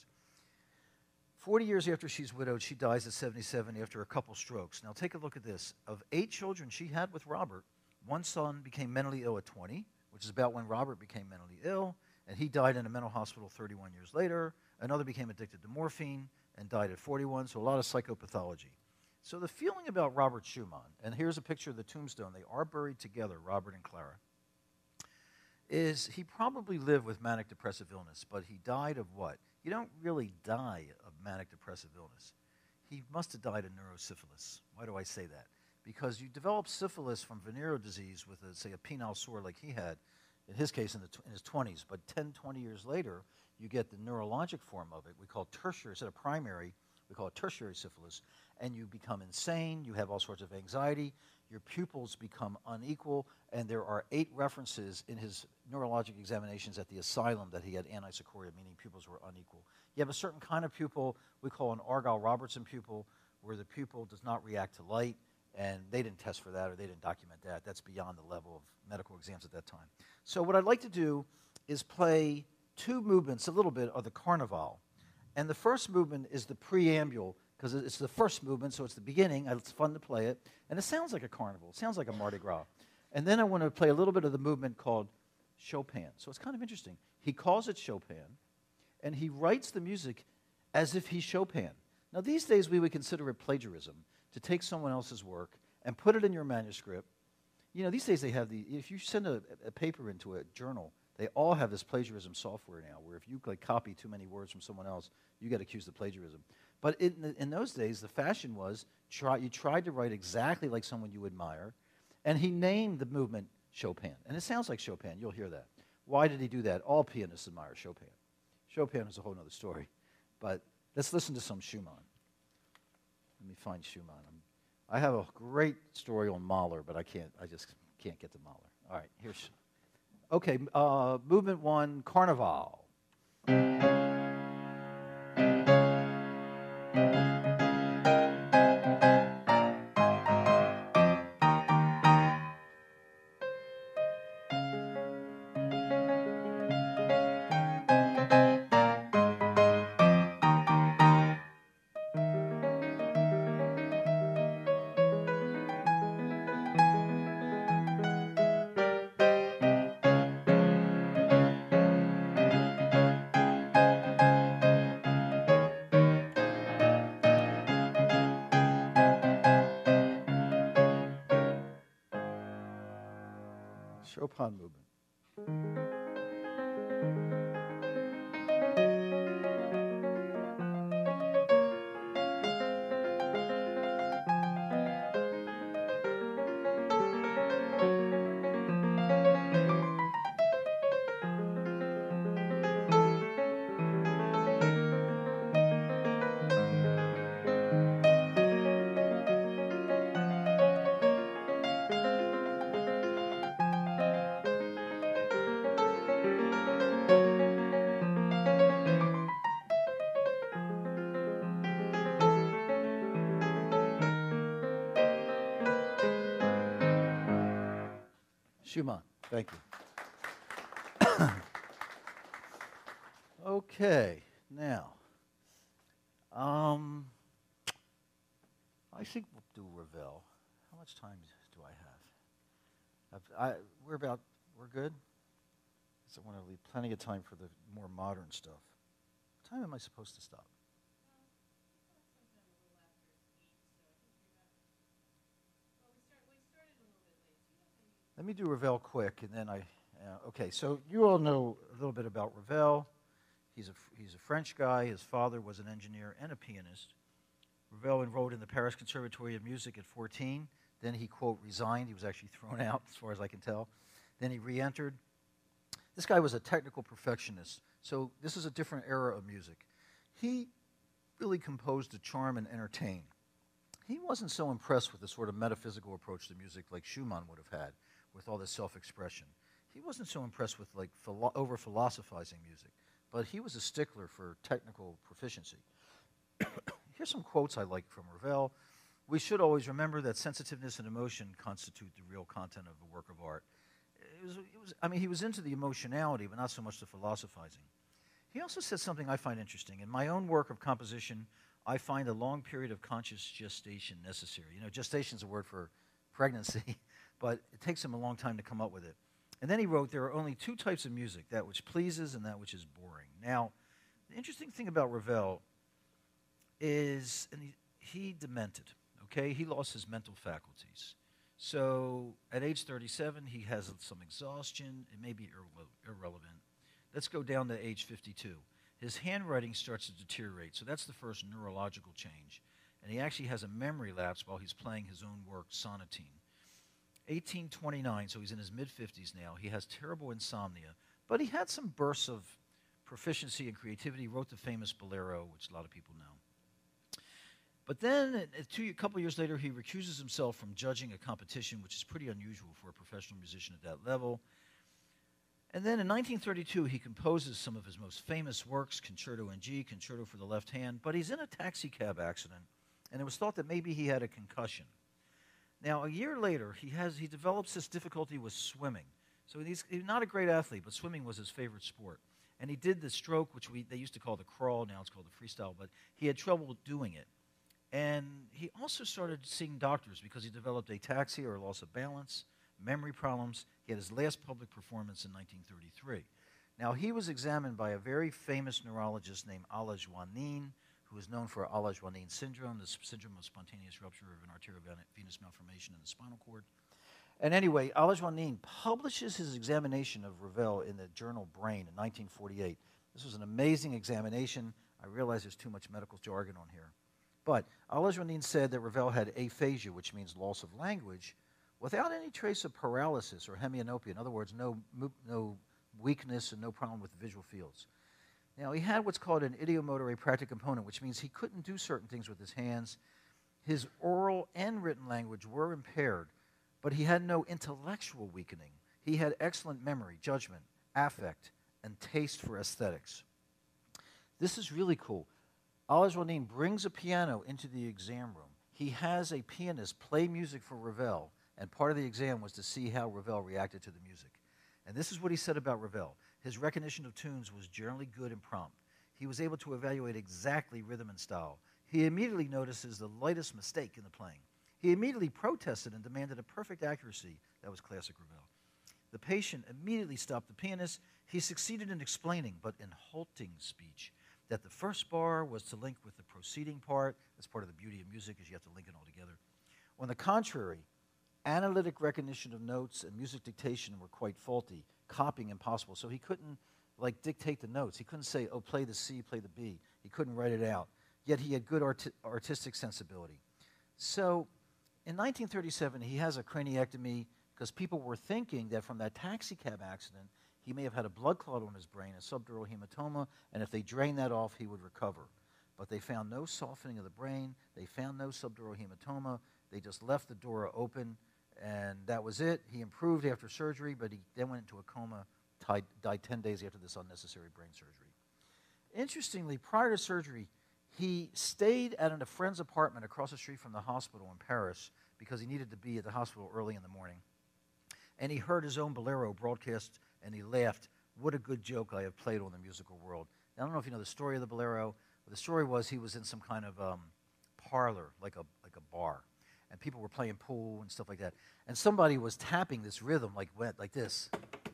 B: 40 years after she's widowed, she dies at 77 after a couple strokes. Now, take a look at this. Of 8 children she had with Robert, one son became mentally ill at 20, which is about when Robert became mentally ill, and he died in a mental hospital 31 years later. Another became addicted to morphine and died at 41, so a lot of psychopathology. So the feeling about Robert Schumann, and here's a picture of the tombstone, they are buried together, Robert and Clara, is he probably lived with manic depressive illness, but he died of what? You don't really die of manic depressive illness. He must have died of neurosyphilis. Why do I say that? Because you develop syphilis from venereal disease with, say, a penile sore like he had, in his case in his 20s, but 10, 20 years later, you get the neurologic form of it. We call it tertiary, instead of primary, we call it tertiary syphilis, and you become insane, you have all sorts of anxiety, your pupils become unequal, and there are 8 references in his neurologic examinations at the asylum that he had anisocoria, meaning pupils were unequal. You have a certain kind of pupil we call an Argyll-Robertson pupil, where the pupil does not react to light, and they didn't test for that or they didn't document that. That's beyond the level of medical exams at that time. So what I'd like to do is play two movements, a little bit, are the Carnival. And the first movement is the preambule, because it's the first movement, so it's the beginning. It's fun to play it. And it sounds like a carnival. It sounds like a Mardi Gras. And then I want to play a little bit of the movement called Chopin. So it's kind of interesting. He calls it Chopin, and he writes the music as if he's Chopin. Now, these days, we would consider it plagiarism, to take someone else's work and put it in your manuscript. You know, these days they have if you send a paper into a journal, they all have this plagiarism software now, where if you copy too many words from someone else, you get accused of plagiarism. But in those days, the fashion was you tried to write exactly like someone you admire, and he named the movement Chopin. And it sounds like Chopin. You'll hear that. Why did he do that? All pianists admire Chopin. Chopin is a whole other story. But let's listen to some Schumann. Let me find Schumann. I have a great story on Mahler, but I just can't get to Mahler. All right, here's... Okay, movement 1, Carnival. Chopin movement. Schumann, thank you. Okay, now, I think we'll do Ravel. How much time do I have? We're good? So I want to leave plenty of time for the more modern stuff. What time am I supposed to stop? Let me do Ravel quick, and then okay, so you all know a little bit about Ravel. He's a French guy. His father was an engineer and a pianist. Ravel enrolled in the Paris Conservatory of Music at 14. Then he, quote, resigned. He was actually thrown out, as far as I can tell. Then he re-entered. This guy was a technical perfectionist, so this is a different era of music. He really composed to charm and entertain. He wasn't so impressed with the sort of metaphysical approach to music like Schumann would have had, with all this self-expression. He wasn't so impressed with over-philosophizing music, but he was a stickler for technical proficiency. Here's some quotes I like from Ravel. We should always remember that sensitiveness and emotion constitute the real content of a work of art. He was into the emotionality, but not so much the philosophizing. He also said something I find interesting. In my own work of composition, I find a long period of conscious gestation necessary. You know, gestation is a word for pregnancy, but it takes him a long time to come up with it. And then he wrote, there are only two types of music, that which pleases and that which is boring. Now, the interesting thing about Ravel is, and he demented, okay? He lost his mental faculties. So at age 37, he has some exhaustion. It may be irrelevant. Let's go down to age 52. His handwriting starts to deteriorate, so that's the first neurological change. And he actually has a memory lapse while he's playing his own work, Sonatine. 1829, so he's in his mid-50s now. He has terrible insomnia, but he had some bursts of proficiency and creativity. He wrote the famous Bolero, which a lot of people know. But then, a couple years later, he recuses himself from judging a competition, which is pretty unusual for a professional musician at that level. And then in 1932, he composes some of his most famous works, Concerto in G, Concerto for the Left Hand, but he's in a taxicab accident, and it was thought that maybe he had a concussion. Now, a year later, he develops this difficulty with swimming. So he's not a great athlete, but swimming was his favorite sport. And he did the stroke, which they used to call the crawl, now it's called the freestyle, but he had trouble doing it. And he also started seeing doctors because he developed ataxia or loss of balance, memory problems. He had his last public performance in 1933. Now, he was examined by a very famous neurologist named Alajuanin, who is known for Alajuanin syndrome, the syndrome of spontaneous rupture of an arteriovenous malformation in the spinal cord. And anyway, Alajuanin publishes his examination of Ravel in the journal Brain in 1948. This was an amazing examination. I realize there's too much medical jargon on here. But Alajuanin said that Ravel had aphasia, which means loss of language, without any trace of paralysis or hemianopia. In other words, no weakness and no problem with the visual fields. Now, he had what's called an idiomotor apractic component, which means he couldn't do certain things with his hands. His oral and written language were impaired, but he had no intellectual weakening. He had excellent memory, judgment, affect, and taste for aesthetics. This is really cool. Alajuanin brings a piano into the exam room. He has a pianist play music for Ravel, and part of the exam was to see how Ravel reacted to the music. And this is what he said about Ravel. His recognition of tunes was generally good and prompt. He was able to evaluate exactly rhythm and style. He immediately notices the lightest mistake in the playing. He immediately protested and demanded a perfect accuracy. That was classic Ravel. The patient immediately stopped the pianist. He succeeded in explaining, but in halting speech, that the first bar was to link with the proceeding part. That's part of the beauty of music, is you have to link it all together. On the contrary, analytic recognition of notes and music dictation were quite faulty, copying impossible. So he couldn't dictate the notes. He couldn't say, oh, play the C, play the B. He couldn't write it out. Yet he had good artistic sensibility. So in 1937, he has a craniectomy because people were thinking that from that taxi cab accident, he may have had a blood clot on his brain, a subdural hematoma, and if they drained that off, he would recover. But they found no softening of the brain. They found no subdural hematoma. They just left the door open, and that was it. He improved after surgery, but he then went into a coma, died 10 days after this unnecessary brain surgery. Interestingly, prior to surgery, he stayed at a friend's apartment across the street from the hospital in Paris because he needed to be at the hospital early in the morning. And he heard his own bolero broadcast, and he laughed. What a good joke I have played on the musical world. Now, I don't know if you know the story of the bolero, but the story was he was in some kind of parlor, like a bar, and people were playing pool and stuff like that. And somebody was tapping this rhythm like this.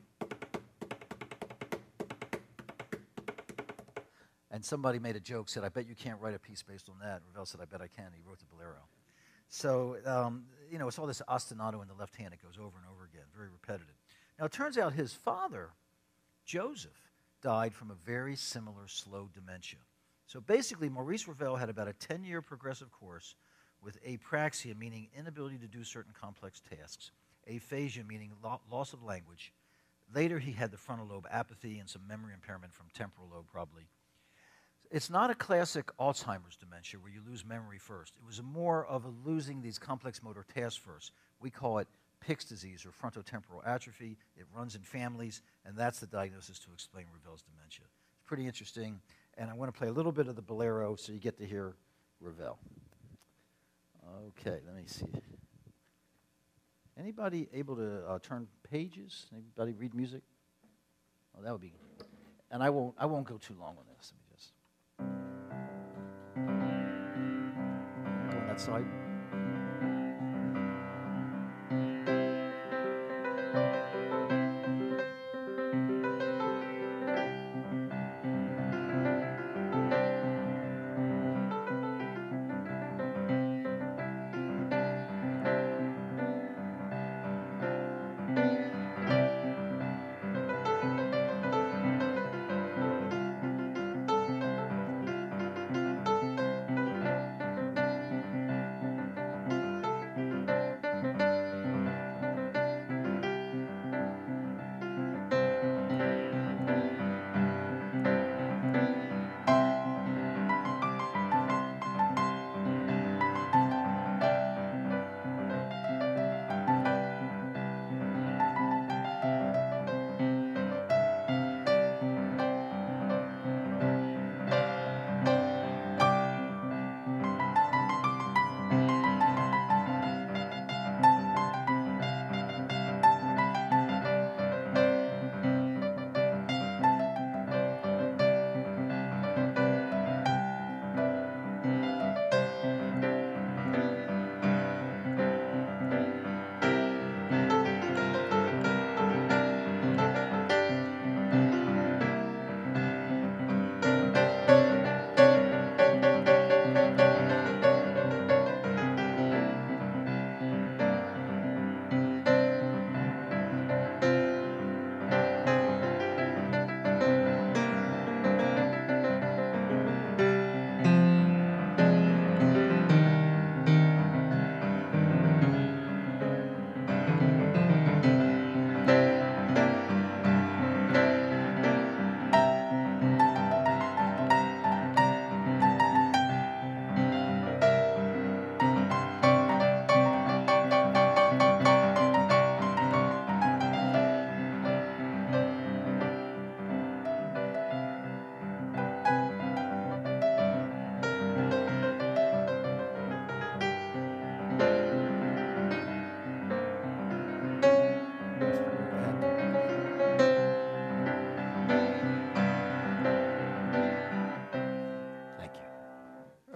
B: And somebody made a joke, said, I bet you can't write a piece based on that. Ravel said, I bet I can. He wrote the bolero. So, it's all this ostinato in the left hand. It goes over and over again, very repetitive. Now, it turns out his father, Joseph, died from a very similar slow dementia. So basically, Maurice Ravel had about a 10-year progressive course with apraxia, meaning inability to do certain complex tasks, aphasia, meaning loss of language. Later, he had the frontal lobe apathy and some memory impairment from temporal lobe, probably. It's not a classic Alzheimer's dementia where you lose memory first. It was more of a losing these complex motor tasks first. We call it Pick's disease or frontotemporal atrophy. It runs in families, and that's the diagnosis to explain Ravel's dementia. It's pretty interesting, and I want to play a little bit of the bolero so you get to hear Ravel. Okay, let me see. Anybody able to turn pages? Anybody read music? Oh, that would be. And I won't go too long on this. Let me just go on that side.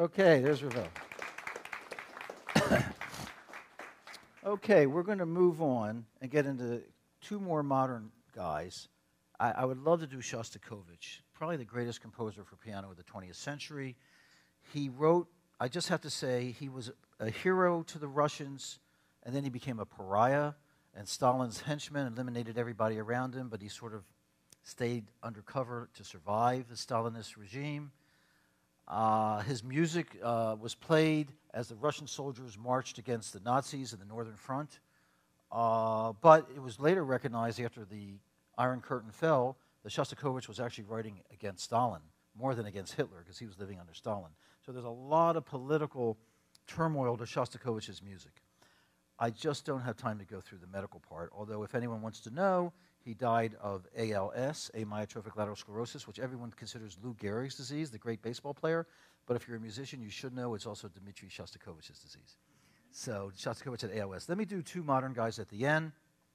B: Okay, there's Ravel. Okay, we're going to move on and get into two more modern guys. I would love to do Shostakovich, probably the greatest composer for piano of the 20th century. He wrote, I just have to say, he was a hero to the Russians, and then he became a pariah, and Stalin's henchmen eliminated everybody around him, but he sort of stayed undercover to survive the Stalinist regime. His music was played as the Russian soldiers marched against the Nazis in the Northern Front, but it was later recognized after the Iron Curtain fell that Shostakovich was actually writing against Stalin more than against Hitler because he was living under Stalin. So there's a lot of political turmoil to Shostakovich's music. I just don't have time to go through the medical part, although if anyone wants to know, he died of ALS, amyotrophic lateral sclerosis, which everyone considers Lou Gehrig's disease, the great baseball player. But if you're a musician, you should know it's also Dmitri Shostakovich's disease. So Shostakovich had ALS. Let me do two modern guys at the end.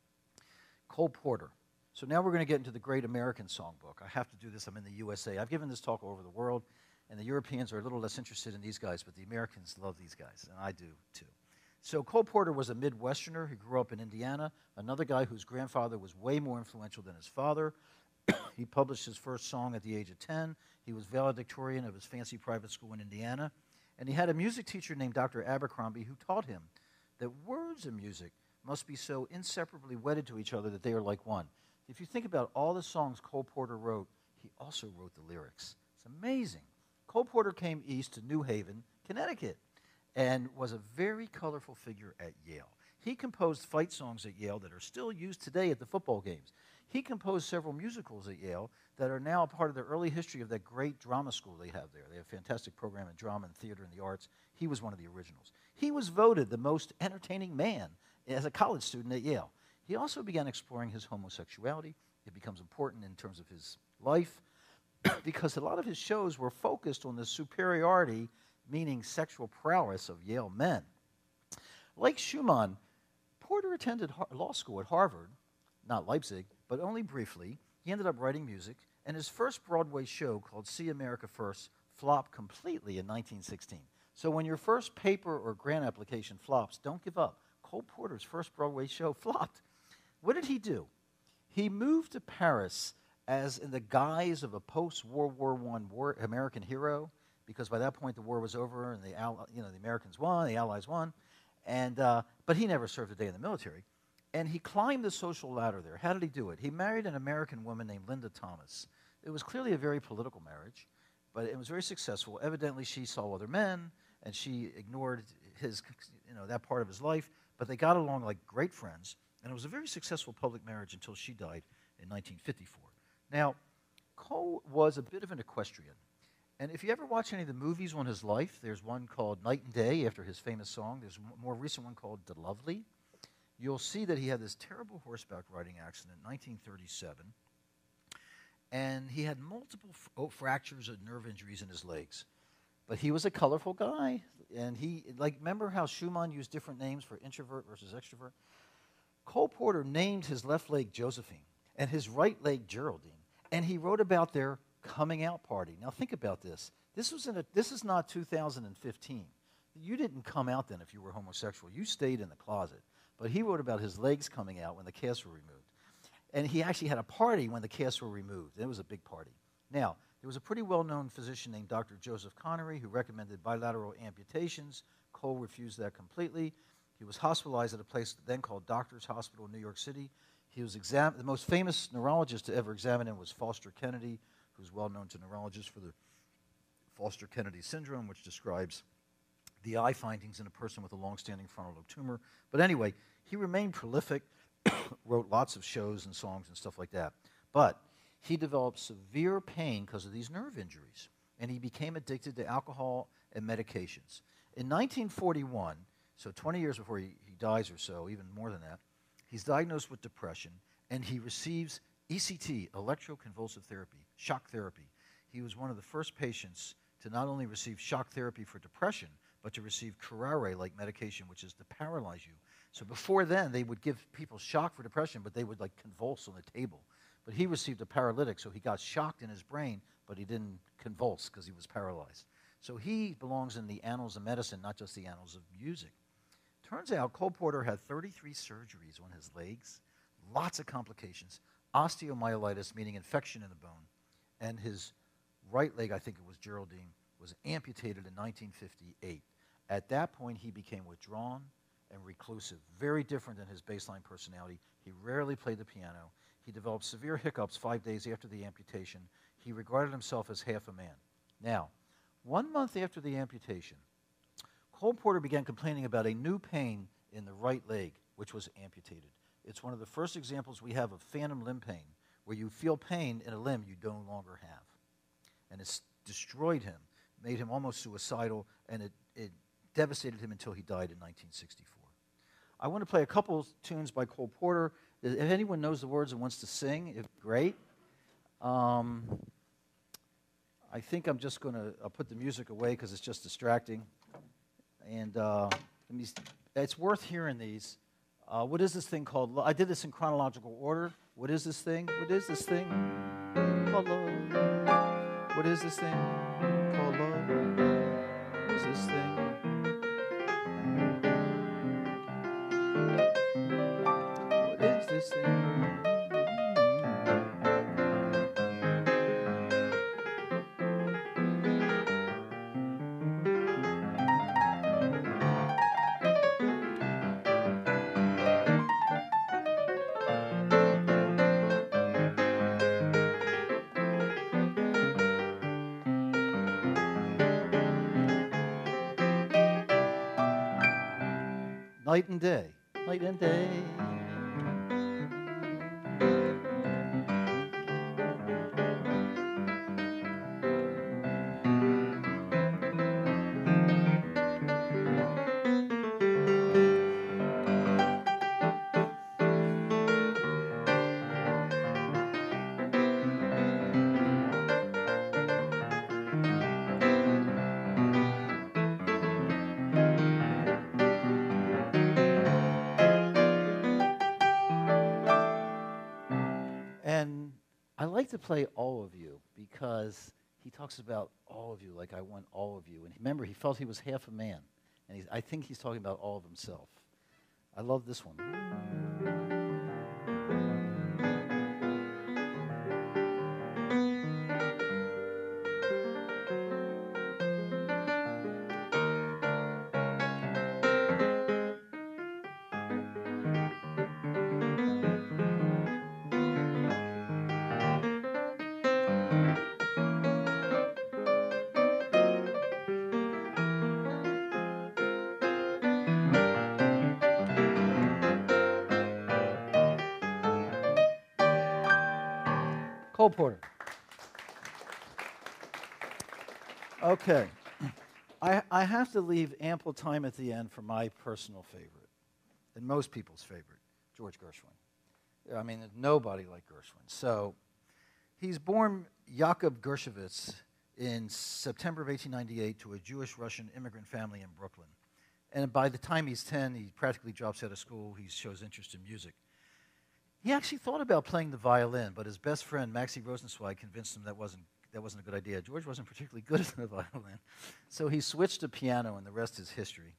B: Cole Porter. So now we're going to get into the great American songbook. I have to do this. I'm in the U.S.A. I've given this talk all over the world, and the Europeans are a little less interested in these guys, but the Americans love these guys, and I do too. So Cole Porter was a Midwesterner who grew up in Indiana, another guy whose grandfather was way more influential than his father. He published his first song at the age of 10. He was valedictorian of his fancy private school in Indiana. And he had a music teacher named Dr. Abercrombie who taught him that words and music must be so inseparably wedded to each other that they are like one. If you think about all the songs Cole Porter wrote, he also wrote the lyrics. It's amazing. Cole Porter came east to New Haven, Connecticut, and was a very colorful figure at Yale. He composed fight songs at Yale that are still used today at the football games. He composed several musicals at Yale that are now a part of the early history of that great drama school they have there. They have a fantastic program in drama and theater and the arts. He was one of the originals. He was voted the most entertaining man as a college student at Yale. He also began exploring his homosexuality. It becomes important in terms of his life because a lot of his shows were focused on the superiority, meaning sexual prowess, of Yale men. Like Schumann, Porter attended law school at Harvard, not Leipzig, but only briefly. He ended up writing music, and his first Broadway show, called See America First, flopped completely in 1916. So when your first paper or grant application flops, don't give up. Cole Porter's first Broadway show flopped. What did he do? He moved to Paris as in the guise of a post-World War I American hero, because by that point the war was over and the Americans won, the Allies won, but he never served a day in the military. And he climbed the social ladder there. How did he do it? He married an American woman named Linda Thomas. It was clearly a very political marriage, but it was very successful. Evidently, she saw other men, and she ignored his, that part of his life, but they got along like great friends, and it was a very successful public marriage until she died in 1954. Now, Cole was a bit of an equestrian, and if you ever watch any of the movies on his life, there's one called Night and Day, after his famous song. There's a more recent one called The Lovely. You'll see that he had this terrible horseback riding accident in 1937, and he had multiple fractures and nerve injuries in his legs. But he was a colorful guy, and remember how Schumann used different names for introvert versus extrovert? Cole Porter named his left leg Josephine and his right leg Geraldine, and he wrote about their coming out party. Now think about this. This is not 2015. You didn't come out then if you were homosexual. You stayed in the closet. But he wrote about his legs coming out when the casts were removed. And he actually had a party when the casts were removed. It was a big party. Now, there was a pretty well-known physician named Dr. Joseph Connery who recommended bilateral amputations. Cole refused that completely. He was hospitalized at a place then called Doctors Hospital in New York City. He was the most famous neurologist to ever examine him was Foster Kennedy, who's well-known to neurologists for the Foster Kennedy syndrome, which describes the eye findings in a person with a long-standing frontal lobe tumor. But anyway, he remained prolific, wrote lots of shows and songs and stuff like that. But he developed severe pain because of these nerve injuries, and he became addicted to alcohol and medications. In 1941, so 20 years before he dies or so, even more than that, he's diagnosed with depression, and he receives ECT, electroconvulsive therapy, shock therapy. He was one of the first patients to not only receive shock therapy for depression, but to receive curare-like medication, which is to paralyze you. So before then, they would give people shock for depression, but they would convulse on the table. But he received a paralytic, so he got shocked in his brain, but he didn't convulse because he was paralyzed. So he belongs in the annals of medicine, not just the annals of music. Turns out Cole Porter had 33 surgeries on his legs, lots of complications, osteomyelitis, meaning infection in the bone, and his right leg, I think it was Geraldine, was amputated in 1958. At that point, he became withdrawn and reclusive, very different than his baseline personality. He rarely played the piano. He developed severe hiccups 5 days after the amputation. He regarded himself as half a man. Now, 1 month after the amputation, Cole Porter began complaining about a new pain in the right leg, which was amputated. It's one of the first examples we have of phantom limb pain, where you feel pain in a limb you no longer have. And it's destroyed him, made him almost suicidal, and it devastated him until he died in 1964. I want to play a couple tunes by Cole Porter. If anyone knows the words and wants to sing, great. I think I'm just going to put the music away because it's just distracting. And it's worth hearing these. What is this thing called? I did this in chronological order. What is this thing? What is this thing called love? What is this thing called love? What is this thing? What is this thing? Night and day, night and day. And I like to play all of you because he talks about all of you, like I want all of you. And remember, he felt he was half a man. And I think he's talking about all of himself. I love this one. Cole Porter. Okay. I have to leave ample time at the end for my personal favorite, and most people's favorite, George Gershwin. I mean, there's nobody like Gershwin. So he's born Jakob Gershowitz in September of 1898 to a Jewish-Russian immigrant family in Brooklyn. And by the time he's 10, he practically drops out of school. He shows interest in music. He actually thought about playing the violin, but his best friend, Maxie Rosenzweig, convinced him that wasn't a good idea. George wasn't particularly good at the violin. So he switched to piano, and the rest is history.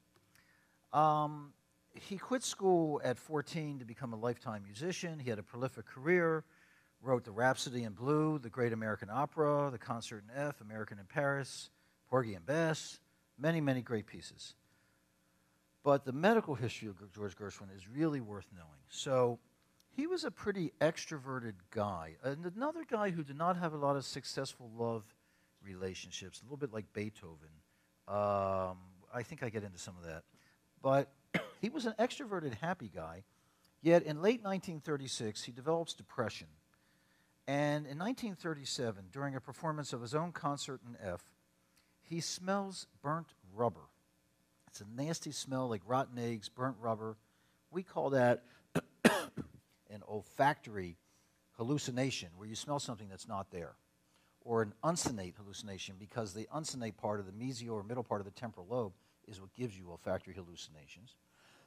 B: He quit school at 14 to become a lifetime musician. He had a prolific career, wrote the Rhapsody in Blue, the Great American Opera, the Concert in F, American in Paris, Porgy and Bess, many, many great pieces. But the medical history of George Gershwin is really worth knowing. So he was a pretty extroverted guy, and another guy who did not have a lot of successful love relationships, a little bit like Beethoven. I think I get into some of that. But he was an extroverted, happy guy, yet in late 1936, he develops depression. And in 1937, during a performance of his own concert in F, he smells burnt rubber. It's a nasty smell like rotten eggs, burnt rubber. We call that an olfactory hallucination, where you smell something that's not there, or an unsonate hallucination, because the unsonate part of the mesial or middle part of the temporal lobe is what gives you olfactory hallucinations.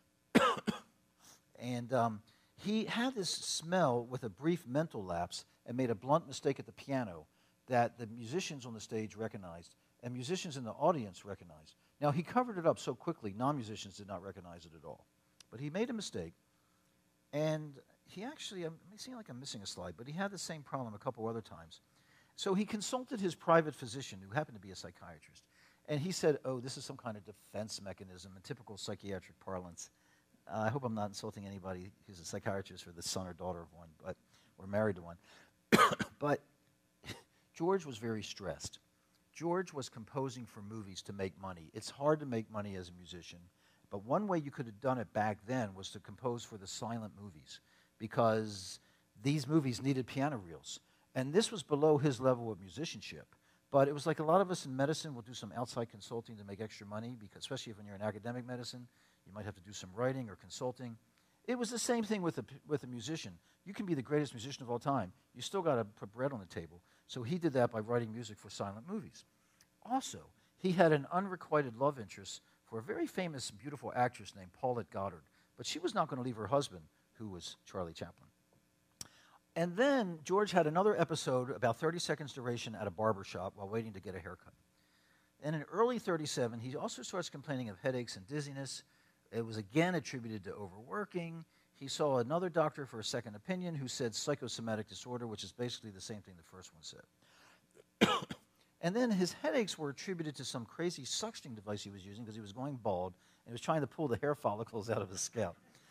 B: And he had this smell with a brief mental lapse and made a blunt mistake at the piano that the musicians on the stage recognized. and musicians in the audience recognized. Now, he covered it up so quickly, non-musicians did not recognize it at all. But he made a mistake, and he actually, it may seem like I'm missing a slide, but he had the same problem a couple other times. So he consulted his private physician, who happened to be a psychiatrist, and he said, oh, this is some kind of defense mechanism in typical psychiatric parlance. I hope I'm not insulting anybody who's a psychiatrist or the son or daughter of one, but or married to one. But George was very stressed. George was composing for movies to make money. It's hard to make money as a musician, but one way you could have done it back then was to compose for the silent movies, because these movies needed piano reels. And this was below his level of musicianship. But it was like a lot of us in medicine will do some outside consulting to make extra money, because especially when you're in academic medicine, you might have to do some writing or consulting. It was the same thing with a musician. You can be the greatest musician of all time. You still got to put bread on the table. So he did that by writing music for silent movies. Also, he had an unrequited love interest for a very famous, beautiful actress named Paulette Goddard. But she was not going to leave her husband, who was Charlie Chaplin. And then George had another episode, about 30 seconds duration, at a barber shop while waiting to get a haircut. And in early 37, he also starts complaining of headaches and dizziness. It was again attributed to overworking. He saw another doctor for a second opinion who said psychosomatic disorder, which is basically the same thing the first one said. And then his headaches were attributed to some crazy suctioning device he was using because he was going bald and he was trying to pull the hair follicles out of his scalp.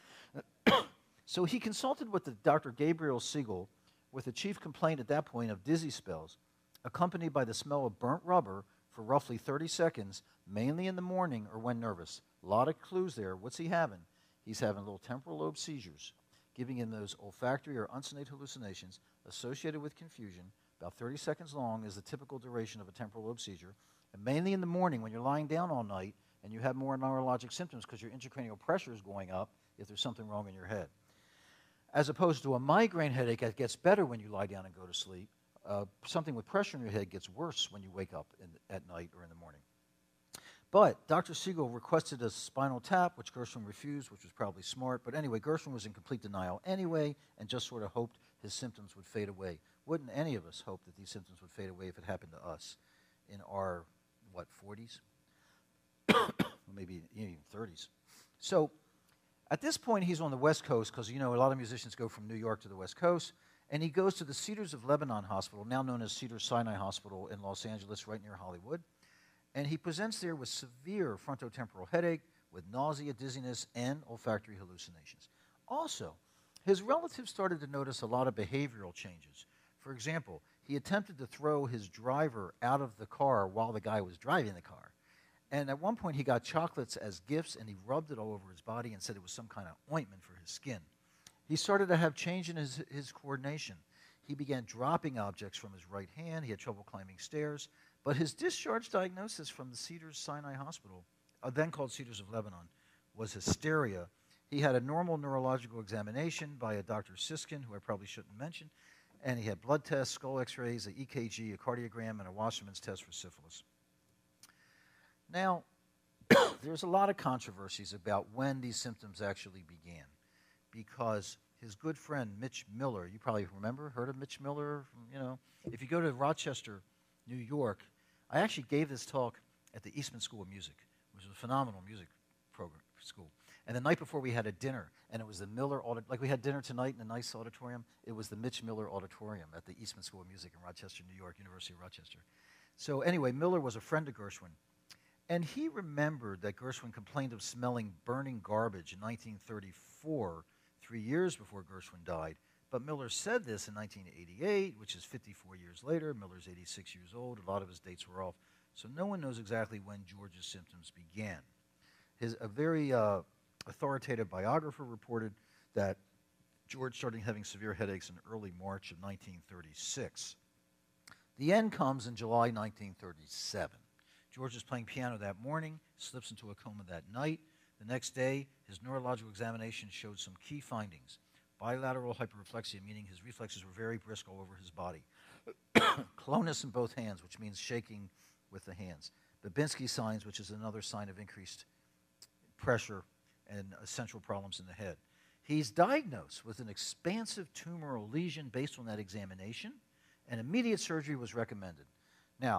B: So he consulted with the Dr. Gabriel Siegel with a chief complaint at that point of dizzy spells, accompanied by the smell of burnt rubber for roughly 30 seconds, mainly in the morning or when nervous. A lot of clues there. What's he having? He's having little temporal lobe seizures, giving him those olfactory or unsonate hallucinations associated with confusion. About 30 seconds long is the typical duration of a temporal lobe seizure. And mainly in the morning when you're lying down all night and you have more neurologic symptoms because your intracranial pressure is going up if there's something wrong in your head. As opposed to a migraine headache that gets better when you lie down and go to sleep, something with pressure in your head gets worse when you wake up at night or in the morning. But Dr. Siegel requested a spinal tap, which Gershwin refused, which was probably smart. But anyway, Gershwin was in complete denial anyway and just sort of hoped his symptoms would fade away. Wouldn't any of us hope that these symptoms would fade away if it happened to us in our, 40s? Maybe even 30s. So at this point, he's on the West Coast because, a lot of musicians go from New York to the West Coast. And he goes to the Cedars of Lebanon Hospital, now known as Cedars-Sinai Hospital in Los Angeles, right near Hollywood. And he presents there with severe frontotemporal headache, with nausea, dizziness, and olfactory hallucinations. Also, his relatives started to notice a lot of behavioral changes. For example, he attempted to throw his driver out of the car while the guy was driving the car. And at one point, he got chocolates as gifts, and he rubbed it all over his body and said it was some kind of ointment for his skin. He started to have change in his coordination. He began dropping objects from his right hand. He had trouble climbing stairs. But his discharge diagnosis from the Cedars-Sinai Hospital, then called Cedars of Lebanon, was hysteria. He had a normal neurological examination by a Dr. Siskin, who I probably shouldn't mention, and he had blood tests, skull x-rays, an EKG, a cardiogram, and a Wasserman's test for syphilis. Now, there's a lot of controversies about when these symptoms actually began, because his good friend Mitch Miller, you probably heard of Mitch Miller? If you go to Rochester, New York, I actually gave this talk at the Eastman School of Music, which was a phenomenal music program school. And the night before we had a dinner, and it was the Miller like we had dinner tonight in a nice auditorium. It was the Mitch Miller Auditorium at the Eastman School of Music in Rochester, New York, University of Rochester. So anyway, Miller was a friend of Gershwin. And he remembered that Gershwin complained of smelling burning garbage in 1934, 3 years before Gershwin died. But Miller said this in 1988, which is 54 years later. Miller's 86 years old. A lot of his dates were off. So no one knows exactly when George's symptoms began. A very authoritative biographer reported that George started having severe headaches in early March of 1936. The end comes in July 1937. George is playing piano that morning, slips into a coma that night. The next day, his neurological examination showed some key findings. Bilateral hyperreflexia, meaning his reflexes were very brisk all over his body. Clonus in both hands, which means shaking with the hands. Babinski signs, which is another sign of increased pressure and central problems in the head. He's diagnosed with an expansive tumoral lesion based on that examination, and immediate surgery was recommended. Now,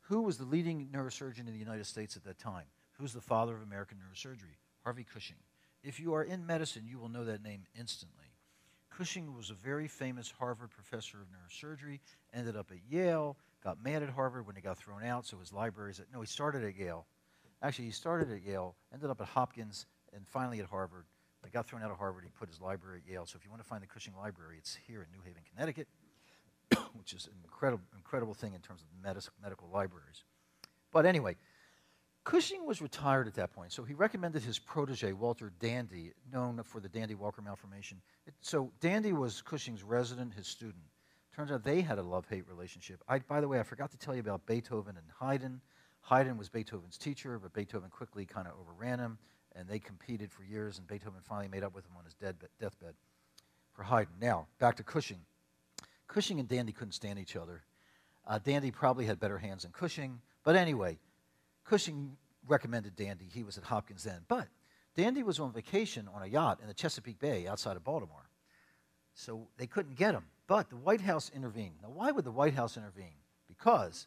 B: Who was the leading neurosurgeon in the United States at that time? Who's the father of American neurosurgery? Harvey Cushing. If you are in medicine, you will know that name instantly. Cushing was a very famous Harvard professor of neurosurgery, ended up at Yale, got mad at Harvard when he got thrown out, so his libraries, no, he started at Yale. Actually, he started at Yale, ended up at Hopkins, and finally at Harvard. He got thrown out of Harvard, he put his library at Yale. So if you want to find the Cushing Library, it's here in New Haven, Connecticut, which is an incredible thing in terms of medical libraries. But anyway, Cushing was retired at that point, so he recommended his protege, Walter Dandy, known for the Dandy-Walker malformation. So Dandy was Cushing's resident, his student. Turns out they had a love-hate relationship. By the way, I forgot to tell you about Beethoven and Haydn. Haydn was Beethoven's teacher, but Beethoven quickly kind of overran him, and they competed for years, and Beethoven finally made up with him on his deathbed for Haydn. Now, back to Cushing. Cushing and Dandy couldn't stand each other. Dandy probably had better hands than Cushing, but anyway, Cushing recommended Dandy. He was at Hopkins then. But Dandy was on vacation on a yacht in the Chesapeake Bay outside of Baltimore. So they couldn't get him. But the White House intervened. Now, why would the White House intervene? Because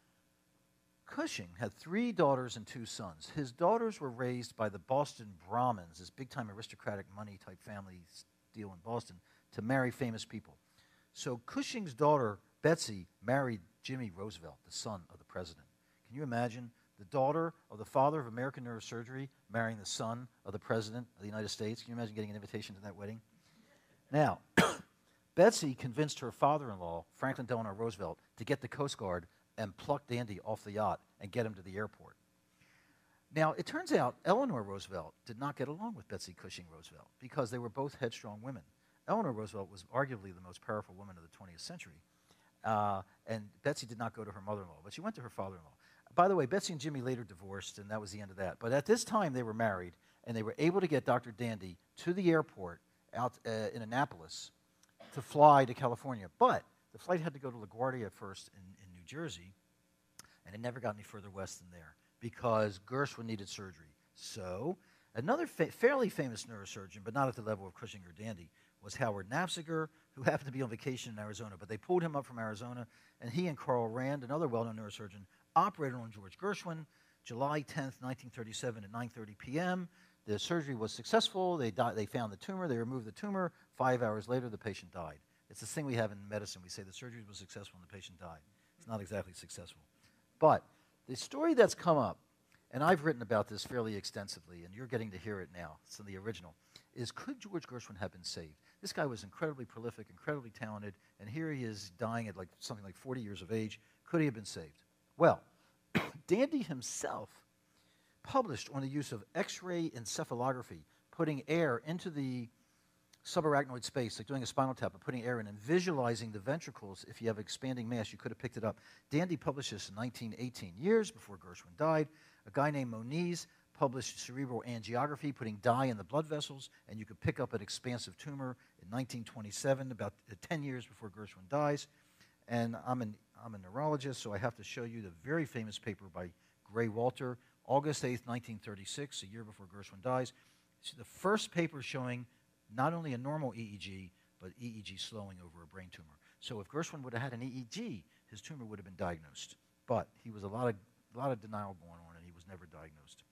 B: Cushing had 3 daughters and 2 sons. His daughters were raised by the Boston Brahmins, this big-time aristocratic money-type family deal in Boston, to marry famous people. So Cushing's daughter, Betsy, married Jimmy Roosevelt, the son of the president. Can you imagine the daughter of the father of American neurosurgery marrying the son of the president of the United States? Can you imagine getting an invitation to that wedding? Now, Betsy convinced her father-in-law, Franklin Delano Roosevelt, to get the Coast Guard and pluck Dandy off the yacht and get him to the airport. Now, it turns out Eleanor Roosevelt did not get along with Betsy Cushing Roosevelt because they were both headstrong women. Eleanor Roosevelt was arguably the most powerful woman of the 20th century. And Betsy did not go to her mother-in-law, but she went to her father-in-law. By the way, Betsy and Jimmy later divorced, and that was the end of that. But at this time, they were married, and they were able to get Dr. Dandy to the airport out in Annapolis to fly to California. But the flight had to go to LaGuardia first in New Jersey, and it never got any further west than there because Gershwin needed surgery. So another fairly famous neurosurgeon, but not at the level of Cushing or Dandy, was Howard Knapziger, who happened to be on vacation in Arizona. But they pulled him up from Arizona, and he and Carl Rand, another well-known neurosurgeon, operated on George Gershwin, July 10th, 1937 at 9:30 p.m. The surgery was successful. They found the tumor. They removed the tumor. 5 hours later, the patient died. It's this thing we have in medicine. We say the surgery was successful and the patient died. It's not exactly successful. But the story that's come up, and I've written about this fairly extensively, and you're getting to hear it now, it's in the original, is could George Gershwin have been saved? This guy was incredibly prolific, incredibly talented, and here he is dying at something like 40 years of age. Could he have been saved? Well, Dandy himself published on the use of X-ray encephalography, putting air into the subarachnoid space, like doing a spinal tap, but putting air in and visualizing the ventricles. If you have expanding mass, you could have picked it up. Dandy published this in 1918, years before Gershwin died. A guy named Moniz published cerebral angiography, putting dye in the blood vessels, and you could pick up an expansive tumor in 1927, about 10 years before Gershwin dies. And I'm a neurologist, so I have to show you the very famous paper by Gray Walter, August 8th, 1936, a year before Gershwin dies. It's the first paper showing not only a normal EEG, but EEG slowing over a brain tumor. So if Gershwin would have had an EEG, his tumor would have been diagnosed. But he was a lot of denial going on, and he was never diagnosed.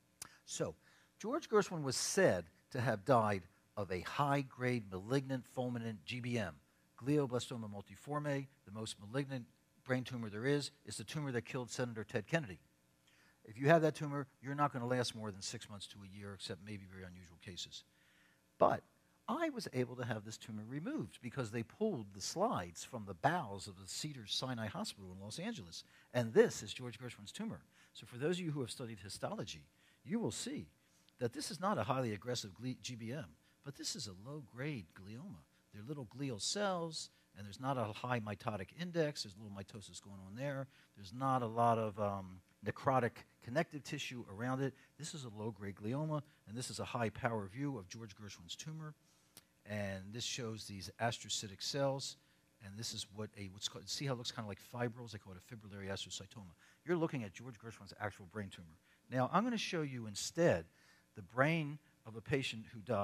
B: So George Gershwin was said to have died of a high-grade malignant fulminant GBM, glioblastoma multiforme. The most malignant brain tumor there is the tumor that killed Senator Ted Kennedy. If you have that tumor, you're not going to last more than 6 months to a year, except maybe very unusual cases. But I was able to have this tumor removed because they pulled the slides from the bowels of the Cedars-Sinai Hospital in Los Angeles. And this is George Gershwin's tumor. So for those of you who have studied histology, you will see that this is not a highly aggressive GBM, but this is a low-grade glioma. They're little glial cells, and there's not a high mitotic index. There's a little mitosis going on there. There's not a lot of necrotic connective tissue around it. This is a low-grade glioma, and this is a high-power view of George Gershwin's tumor. And this shows these astrocytic cells, and this is what's called, see how it looks kind of like fibrils? They call it a fibrillary astrocytoma. You're looking at George Gershwin's actual brain tumor. Now, I'm going to show you instead the brain of a patient who died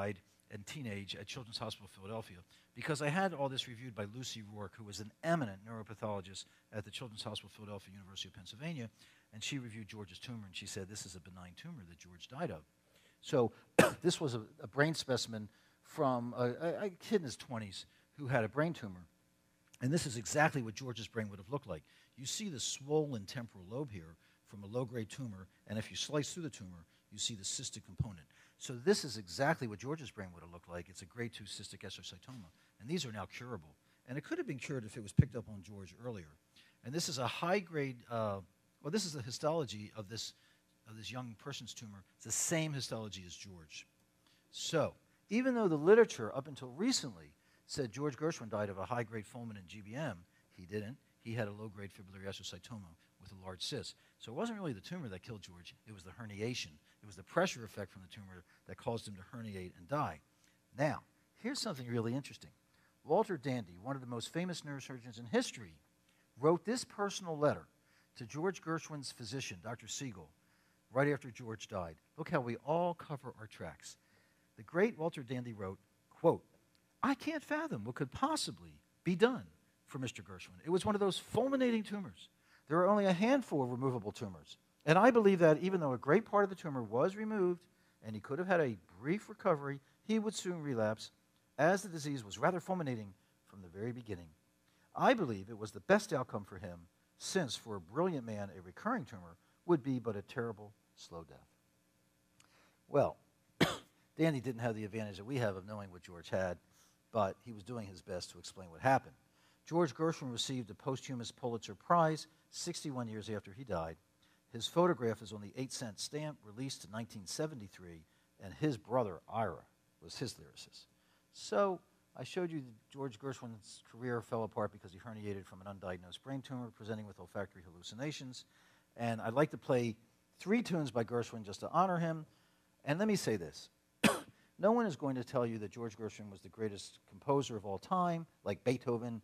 B: and teenage at Children's Hospital Philadelphia because I had all this reviewed by Lucy Rourke, who was an eminent neuropathologist at the Children's Hospital Philadelphia, University of Pennsylvania, and she reviewed George's tumor, and she said this is a benign tumor that George died of. So this was a brain specimen from a kid in his 20s who had a brain tumor, and this is exactly what George's brain would have looked like. You see the swollen temporal lobe here from a low-grade tumor, and if you slice through the tumor, you see the cystic component. So this is exactly what George's brain would have looked like. It's a grade 2 cystic astrocytoma, and these are now curable. And it could have been cured if it was picked up on George earlier. And this is a high-grade, this is the histology of this young person's tumor. It's the same histology as George. So even though the literature up until recently said George Gershwin died of a high-grade fulminant GBM, he didn't. He had a low-grade fibrillary astrocytoma with a large cyst. So it wasn't really the tumor that killed George. It was the herniation. It was the pressure effect from the tumor that caused him to herniate and die. Now, here's something really interesting. Walter Dandy, one of the most famous neurosurgeons in history, wrote this personal letter to George Gershwin's physician, Dr. Siegel, right after George died. Look how we all cover our tracks. The great Walter Dandy wrote, quote, "I can't fathom what could possibly be done for Mr. Gershwin. It was one of those fulminating tumors. There are only a handful of removable tumors. And I believe that even though a great part of the tumor was removed and he could have had a brief recovery, he would soon relapse, as the disease was rather fulminating from the very beginning. I believe it was the best outcome for him, since for a brilliant man, a recurring tumor would be but a terrible, slow death." Well, Dandy didn't have the advantage that we have of knowing what George had, but he was doing his best to explain what happened. George Gershwin received a posthumous Pulitzer Prize 61 years after he died. His photograph is on the 8-cent stamp released in 1973, and his brother, Ira, was his lyricist. So I showed you that George Gershwin's career fell apart because he herniated from an undiagnosed brain tumor presenting with olfactory hallucinations. And I'd like to play 3 tunes by Gershwin just to honor him. And let me say this. No one is going to tell you that George Gershwin was the greatest composer of all time, like Beethoven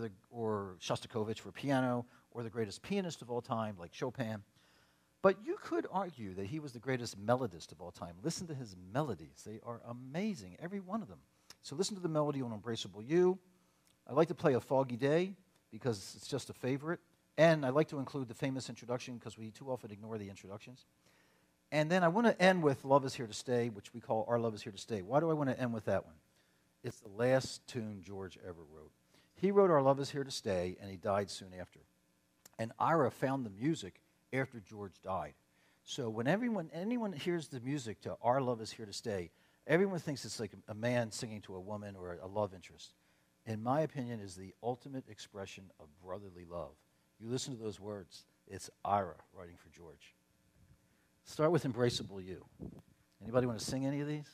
B: or Shostakovich for piano, or the greatest pianist of all time, like Chopin. But you could argue that he was the greatest melodist of all time. Listen to his melodies. They are amazing, every one of them. So listen to the melody on Embraceable You. I like to play A Foggy Day because it's just a favorite. And I like to include the famous introduction because we too often ignore the introductions. And then I want to end with Love Is Here to Stay, which we call Our Love Is Here to Stay. Why do I want to end with that one? It's the last tune George ever wrote. He wrote Our Love Is Here to Stay, and he died soon after. And Ira found the music after George died. So when anyone hears the music to Our Love Is Here to Stay, everyone thinks it's like a man singing to a woman or a love interest. In my opinion, is the ultimate expression of brotherly love. You listen to those words, it's Ira writing for George. Start with Embraceable You. Anybody want to sing any of these?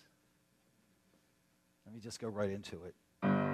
B: Let me just go right into it.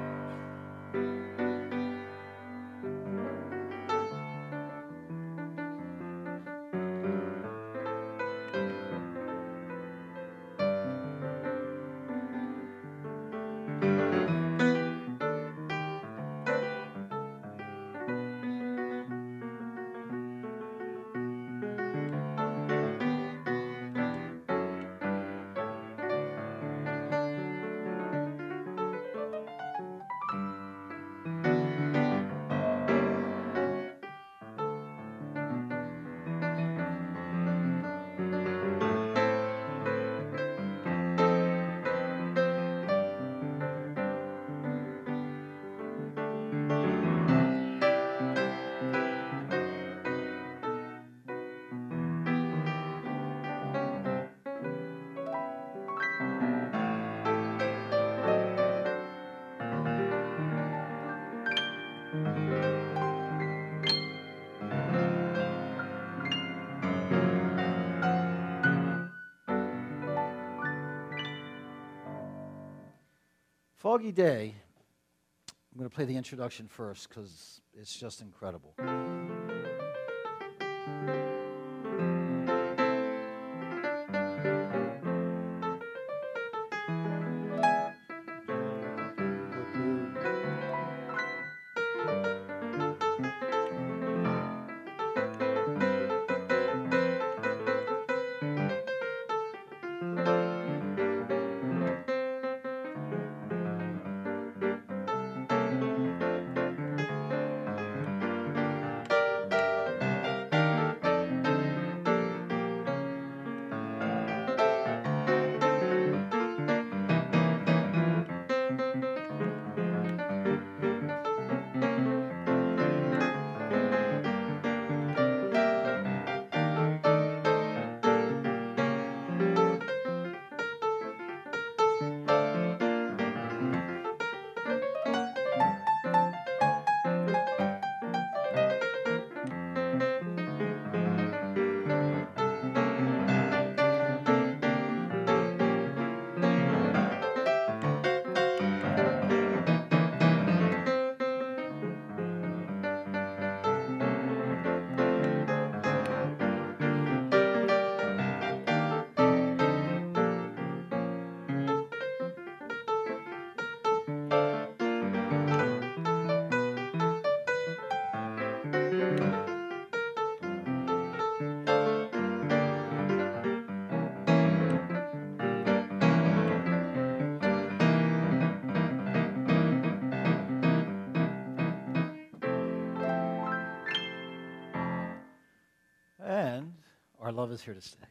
B: Foggy Day, I'm going to play the introduction first because it's just incredible. Our love is here to stay.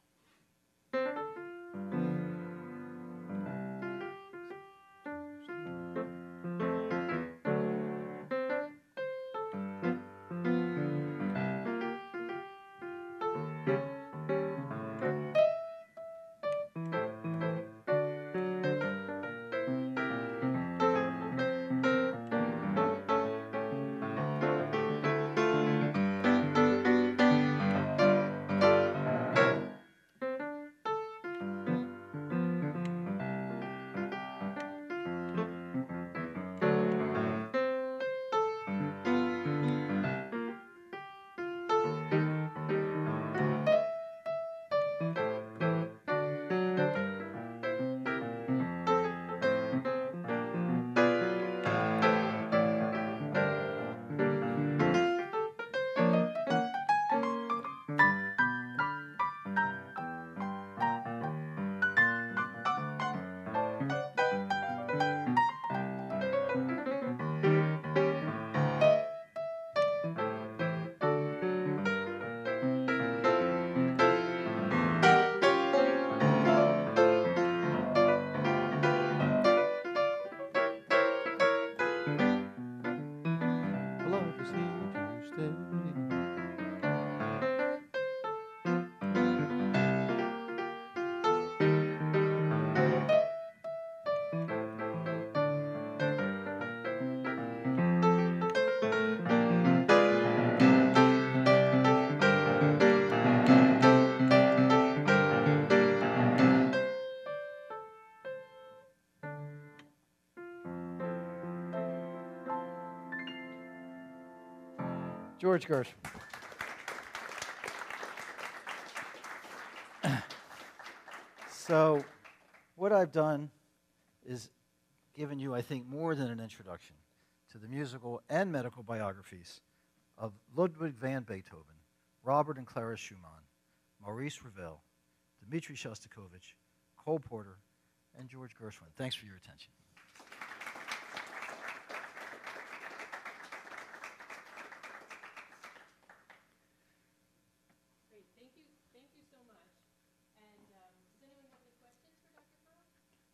B: George Gershwin. So what I've done is given you, I think, more than an introduction to the musical and medical biographies of Ludwig van Beethoven, Robert and Clara Schumann, Maurice Ravel, Dmitri Shostakovich, Cole Porter, and George Gershwin. Thanks for your attention.
A: Great, thank you so much. And does anyone have any questions for Dr. Pearl?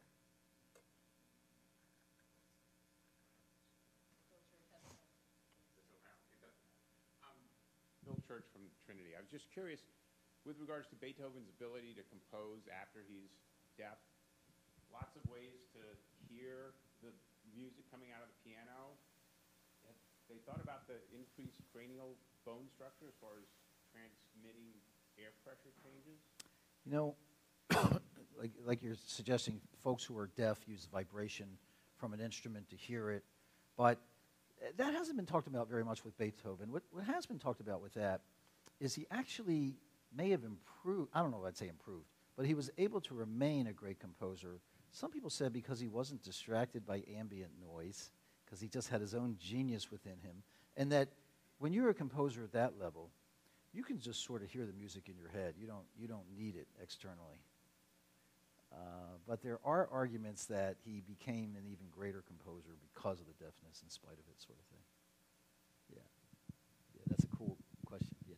C: Bill Church from Trinity. I was just curious, with regards to Beethoven's ability to compose after he's deaf, lots of ways to hear the music coming out of the piano. Have they thought about the increased cranial bone structure as far as transmitting air pressure changes?
B: You know, like you're suggesting, folks who are deaf use vibration from an instrument to hear it, but that hasn't been talked about very much with Beethoven. What has been talked about with that is he actually may have improved, I don't know if I'd say improved, but he was able to remain a great composer. Some people said because he wasn't distracted by ambient noise, because he just had his own genius within him, and that when you're a composer at that level, you can just sort of hear the music in your head. You don't need it externally. But there are arguments that he became an even greater composer because of the deafness in spite of it, sort of thing. Yeah, that's a cool question, yes.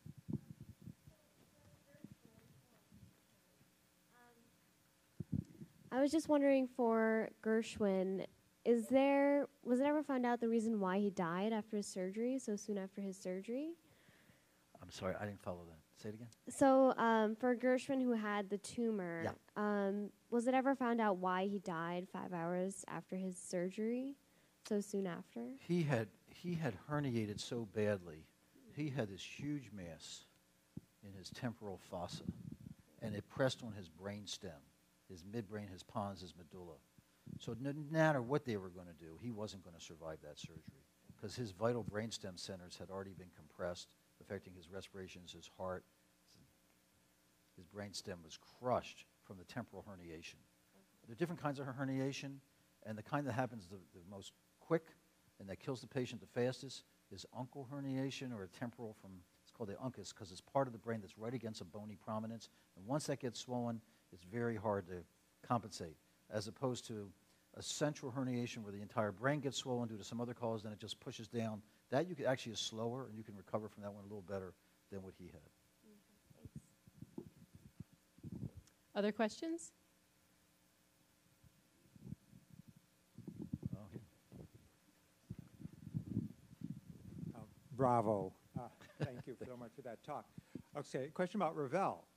D: I was just wondering for Gershwin, was it ever found out the reason why he died after his surgery, so soon after his surgery?
B: I'm sorry, I didn't follow that. Say it again.
D: So for Gershwin, who had the tumor, was it ever found out why he died 5 hours after his surgery, so soon after?
B: He had herniated so badly. He had this huge mass in his temporal fossa, and it pressed on his brain stem, his midbrain, his pons, his medulla. So no matter what they were going to do, he wasn't going to survive that surgery because his vital brainstem centers had already been compressed, affecting his respirations, his heart. His brainstem was crushed from the temporal herniation. There are different kinds of herniation, and the kind that happens the most quick and that kills the patient the fastest is uncal herniation, or a temporal it's called the uncus because it's part of the brain that's right against a bony prominence. And once that gets swollen, it's very hard to compensate, as opposed to a central herniation where the entire brain gets swollen due to some other cause, then it just pushes down. That actually is slower, and you can recover from that one a little better than what he had.
D: Okay, thanks.
A: Other questions?
E: Bravo. Thank you so much for that talk. Okay, question about Ravel.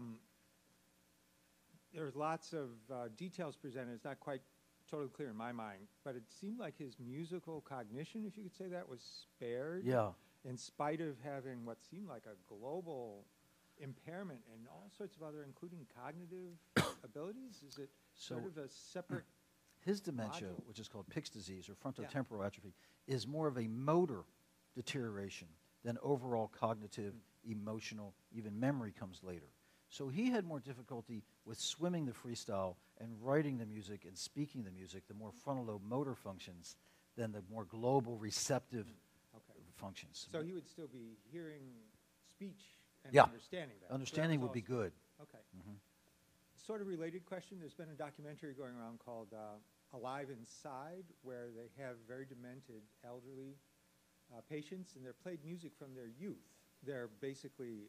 E: There's lots of details presented. It's not quite totally clear in my mind, but it seemed like his musical cognition, if you could say that, was spared.
B: Yeah.
E: In spite of having what seemed like a global impairment and all sorts of other, including cognitive abilities. Is it sort of a separate?
B: His dementia,
E: module?
B: which is called Pick's disease or frontotemporal atrophy, is more of a motor deterioration than overall cognitive, emotional, even memory comes later. So he had more difficulty with swimming the freestyle and writing the music and speaking the music, the more frontal lobe motor functions, than the more global receptive functions.
E: So he would still be hearing speech and
B: Yeah.
E: understanding that.
B: Understanding
E: So that
B: would be
E: was also-
B: good.
E: Okay.
B: Mhm.
E: Sort of related question. There's been a documentary going around called Alive Inside, where they have very demented elderly patients, and they're played music from their youth. They're basically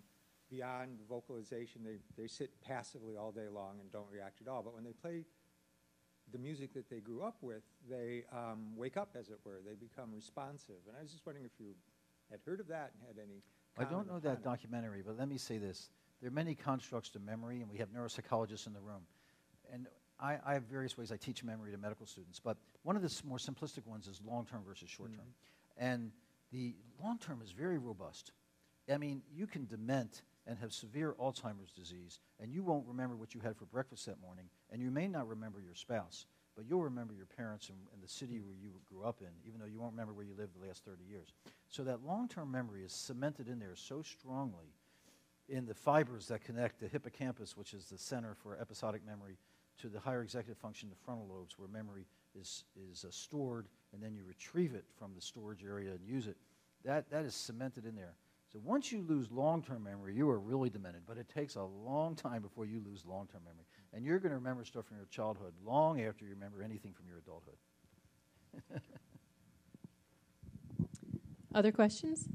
E: beyond vocalization. They sit passively all day long and don't react at all. But when they play the music that they grew up with, they wake up, as it were. They become responsive. And I was just wondering if you had heard of that and had any
B: I don't
E: comment
B: know
E: upon
B: that
E: it.
B: documentary, but let me say this. There are many constructs to memory, and we have neuropsychologists in the room. And I have various ways I teach memory to medical students, but one of the more simplistic ones is long-term versus short-term. And the long-term is very robust. I mean, you can dement and have severe Alzheimer's disease, and you won't remember what you had for breakfast that morning, and you may not remember your spouse, but you'll remember your parents and the city where you grew up in, even though you won't remember where you lived the last 30 years. So that long-term memory is cemented in there so strongly in the fibers that connect the hippocampus, which is the center for episodic memory, to the higher executive function, the frontal lobes, where memory is stored, and then you retrieve it from the storage area and use it. That is cemented in there. So once you lose long-term memory, you are really demented, but it takes a long time before you lose long-term memory. And you're going to remember stuff from your childhood long after you remember anything from your adulthood.
A: Other questions?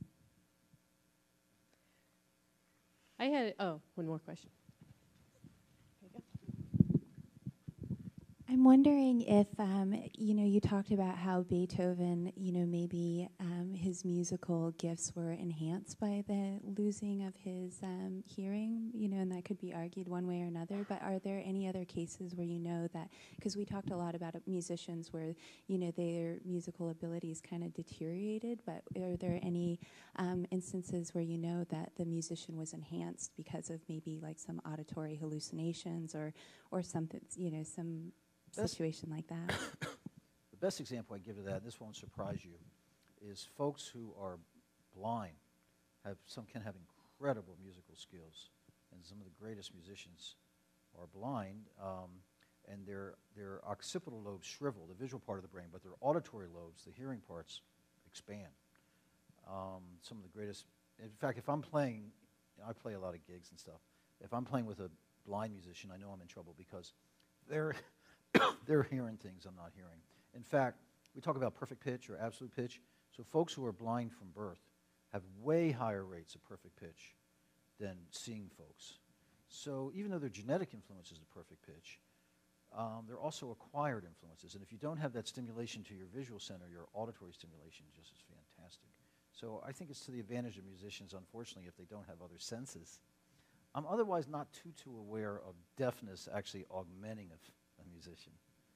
A: I had, one more question. There you go.
F: I'm wondering if, you talked about how Beethoven, maybe his musical gifts were enhanced by the losing of his hearing, and that could be argued one way or another. But are there any other cases where that, because we talked a lot about musicians where, their musical abilities kind of deteriorated, but are there any instances where that the musician was enhanced because of maybe like some auditory hallucinations or something, some situation like that?
B: The best example I give to that, and this won't surprise you, is folks who are blind can have incredible musical skills, and some of the greatest musicians are blind, and their occipital lobes shrivel, the visual part of the brain, but their auditory lobes, the hearing parts, expand. Some of the greatest, in fact, if I'm playing, I play a lot of gigs and stuff. If I'm playing with a blind musician, I know I'm in trouble because they're hearing things I'm not hearing. In fact, we talk about perfect pitch or absolute pitch. So folks who are blind from birth have way higher rates of perfect pitch than seeing folks. So even though their genetic influence is the perfect pitch, they're also acquired influences. And if you don't have that stimulation to your visual center, your auditory stimulation just is fantastic. So I think it's to the advantage of musicians, unfortunately, if they don't have other senses. I'm otherwise not too aware of deafness actually augmenting a musician.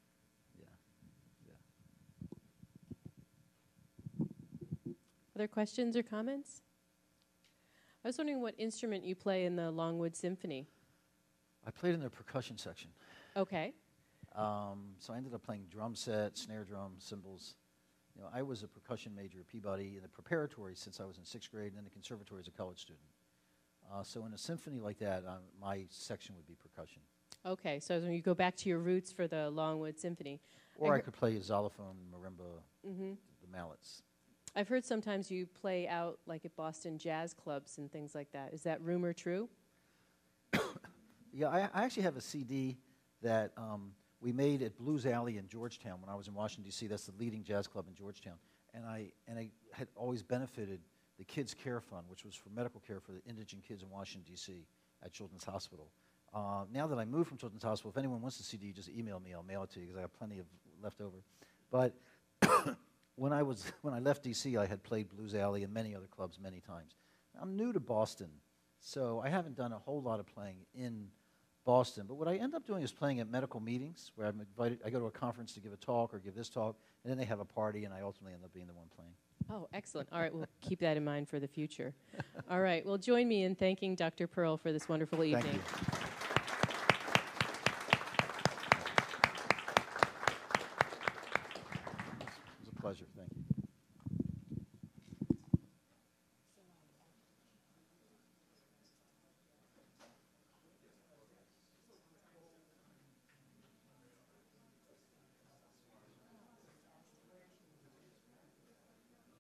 A: Other questions or comments? I was wondering what instrument you play in the Longwood Symphony.
B: I played in the percussion section.
A: Okay.
B: So I ended up playing drum set, snare drum, cymbals. I was a percussion major at Peabody in the preparatory since I was in 6th grade, and then the conservatory as a college student. So in a symphony like that, my section would be percussion.
A: Okay, so when you go back to your roots for the Longwood Symphony.
B: Or I could play xylophone, marimba, the mallets.
A: I've heard sometimes you play out like at Boston jazz clubs and things like that. Is that rumor true?
B: Yeah, I actually have a CD that we made at Blues Alley in Georgetown when I was in Washington, D.C. That's the leading jazz club in Georgetown. And I had always benefited the Kids Care Fund, which was for medical care for the indigent kids in Washington, D.C. at Children's Hospital. Now that I moved from Children's Hospital, if anyone wants the CD, just email me. I'll mail it to you because I have plenty of left over. But when I left DC, I had played Blues Alley and many other clubs many times. I'm new to Boston, so I haven't done a whole lot of playing in Boston. But what I end up doing is playing at medical meetings where I'm invited. I go to a conference to give a talk or give this talk, and then they have a party, and I ultimately end up being the one playing.
A: Oh, excellent. All right, we'll keep that in mind for the future. All right, well, join me in thanking Dr. Pearl for this wonderful evening.
B: Thank you. It was a pleasure.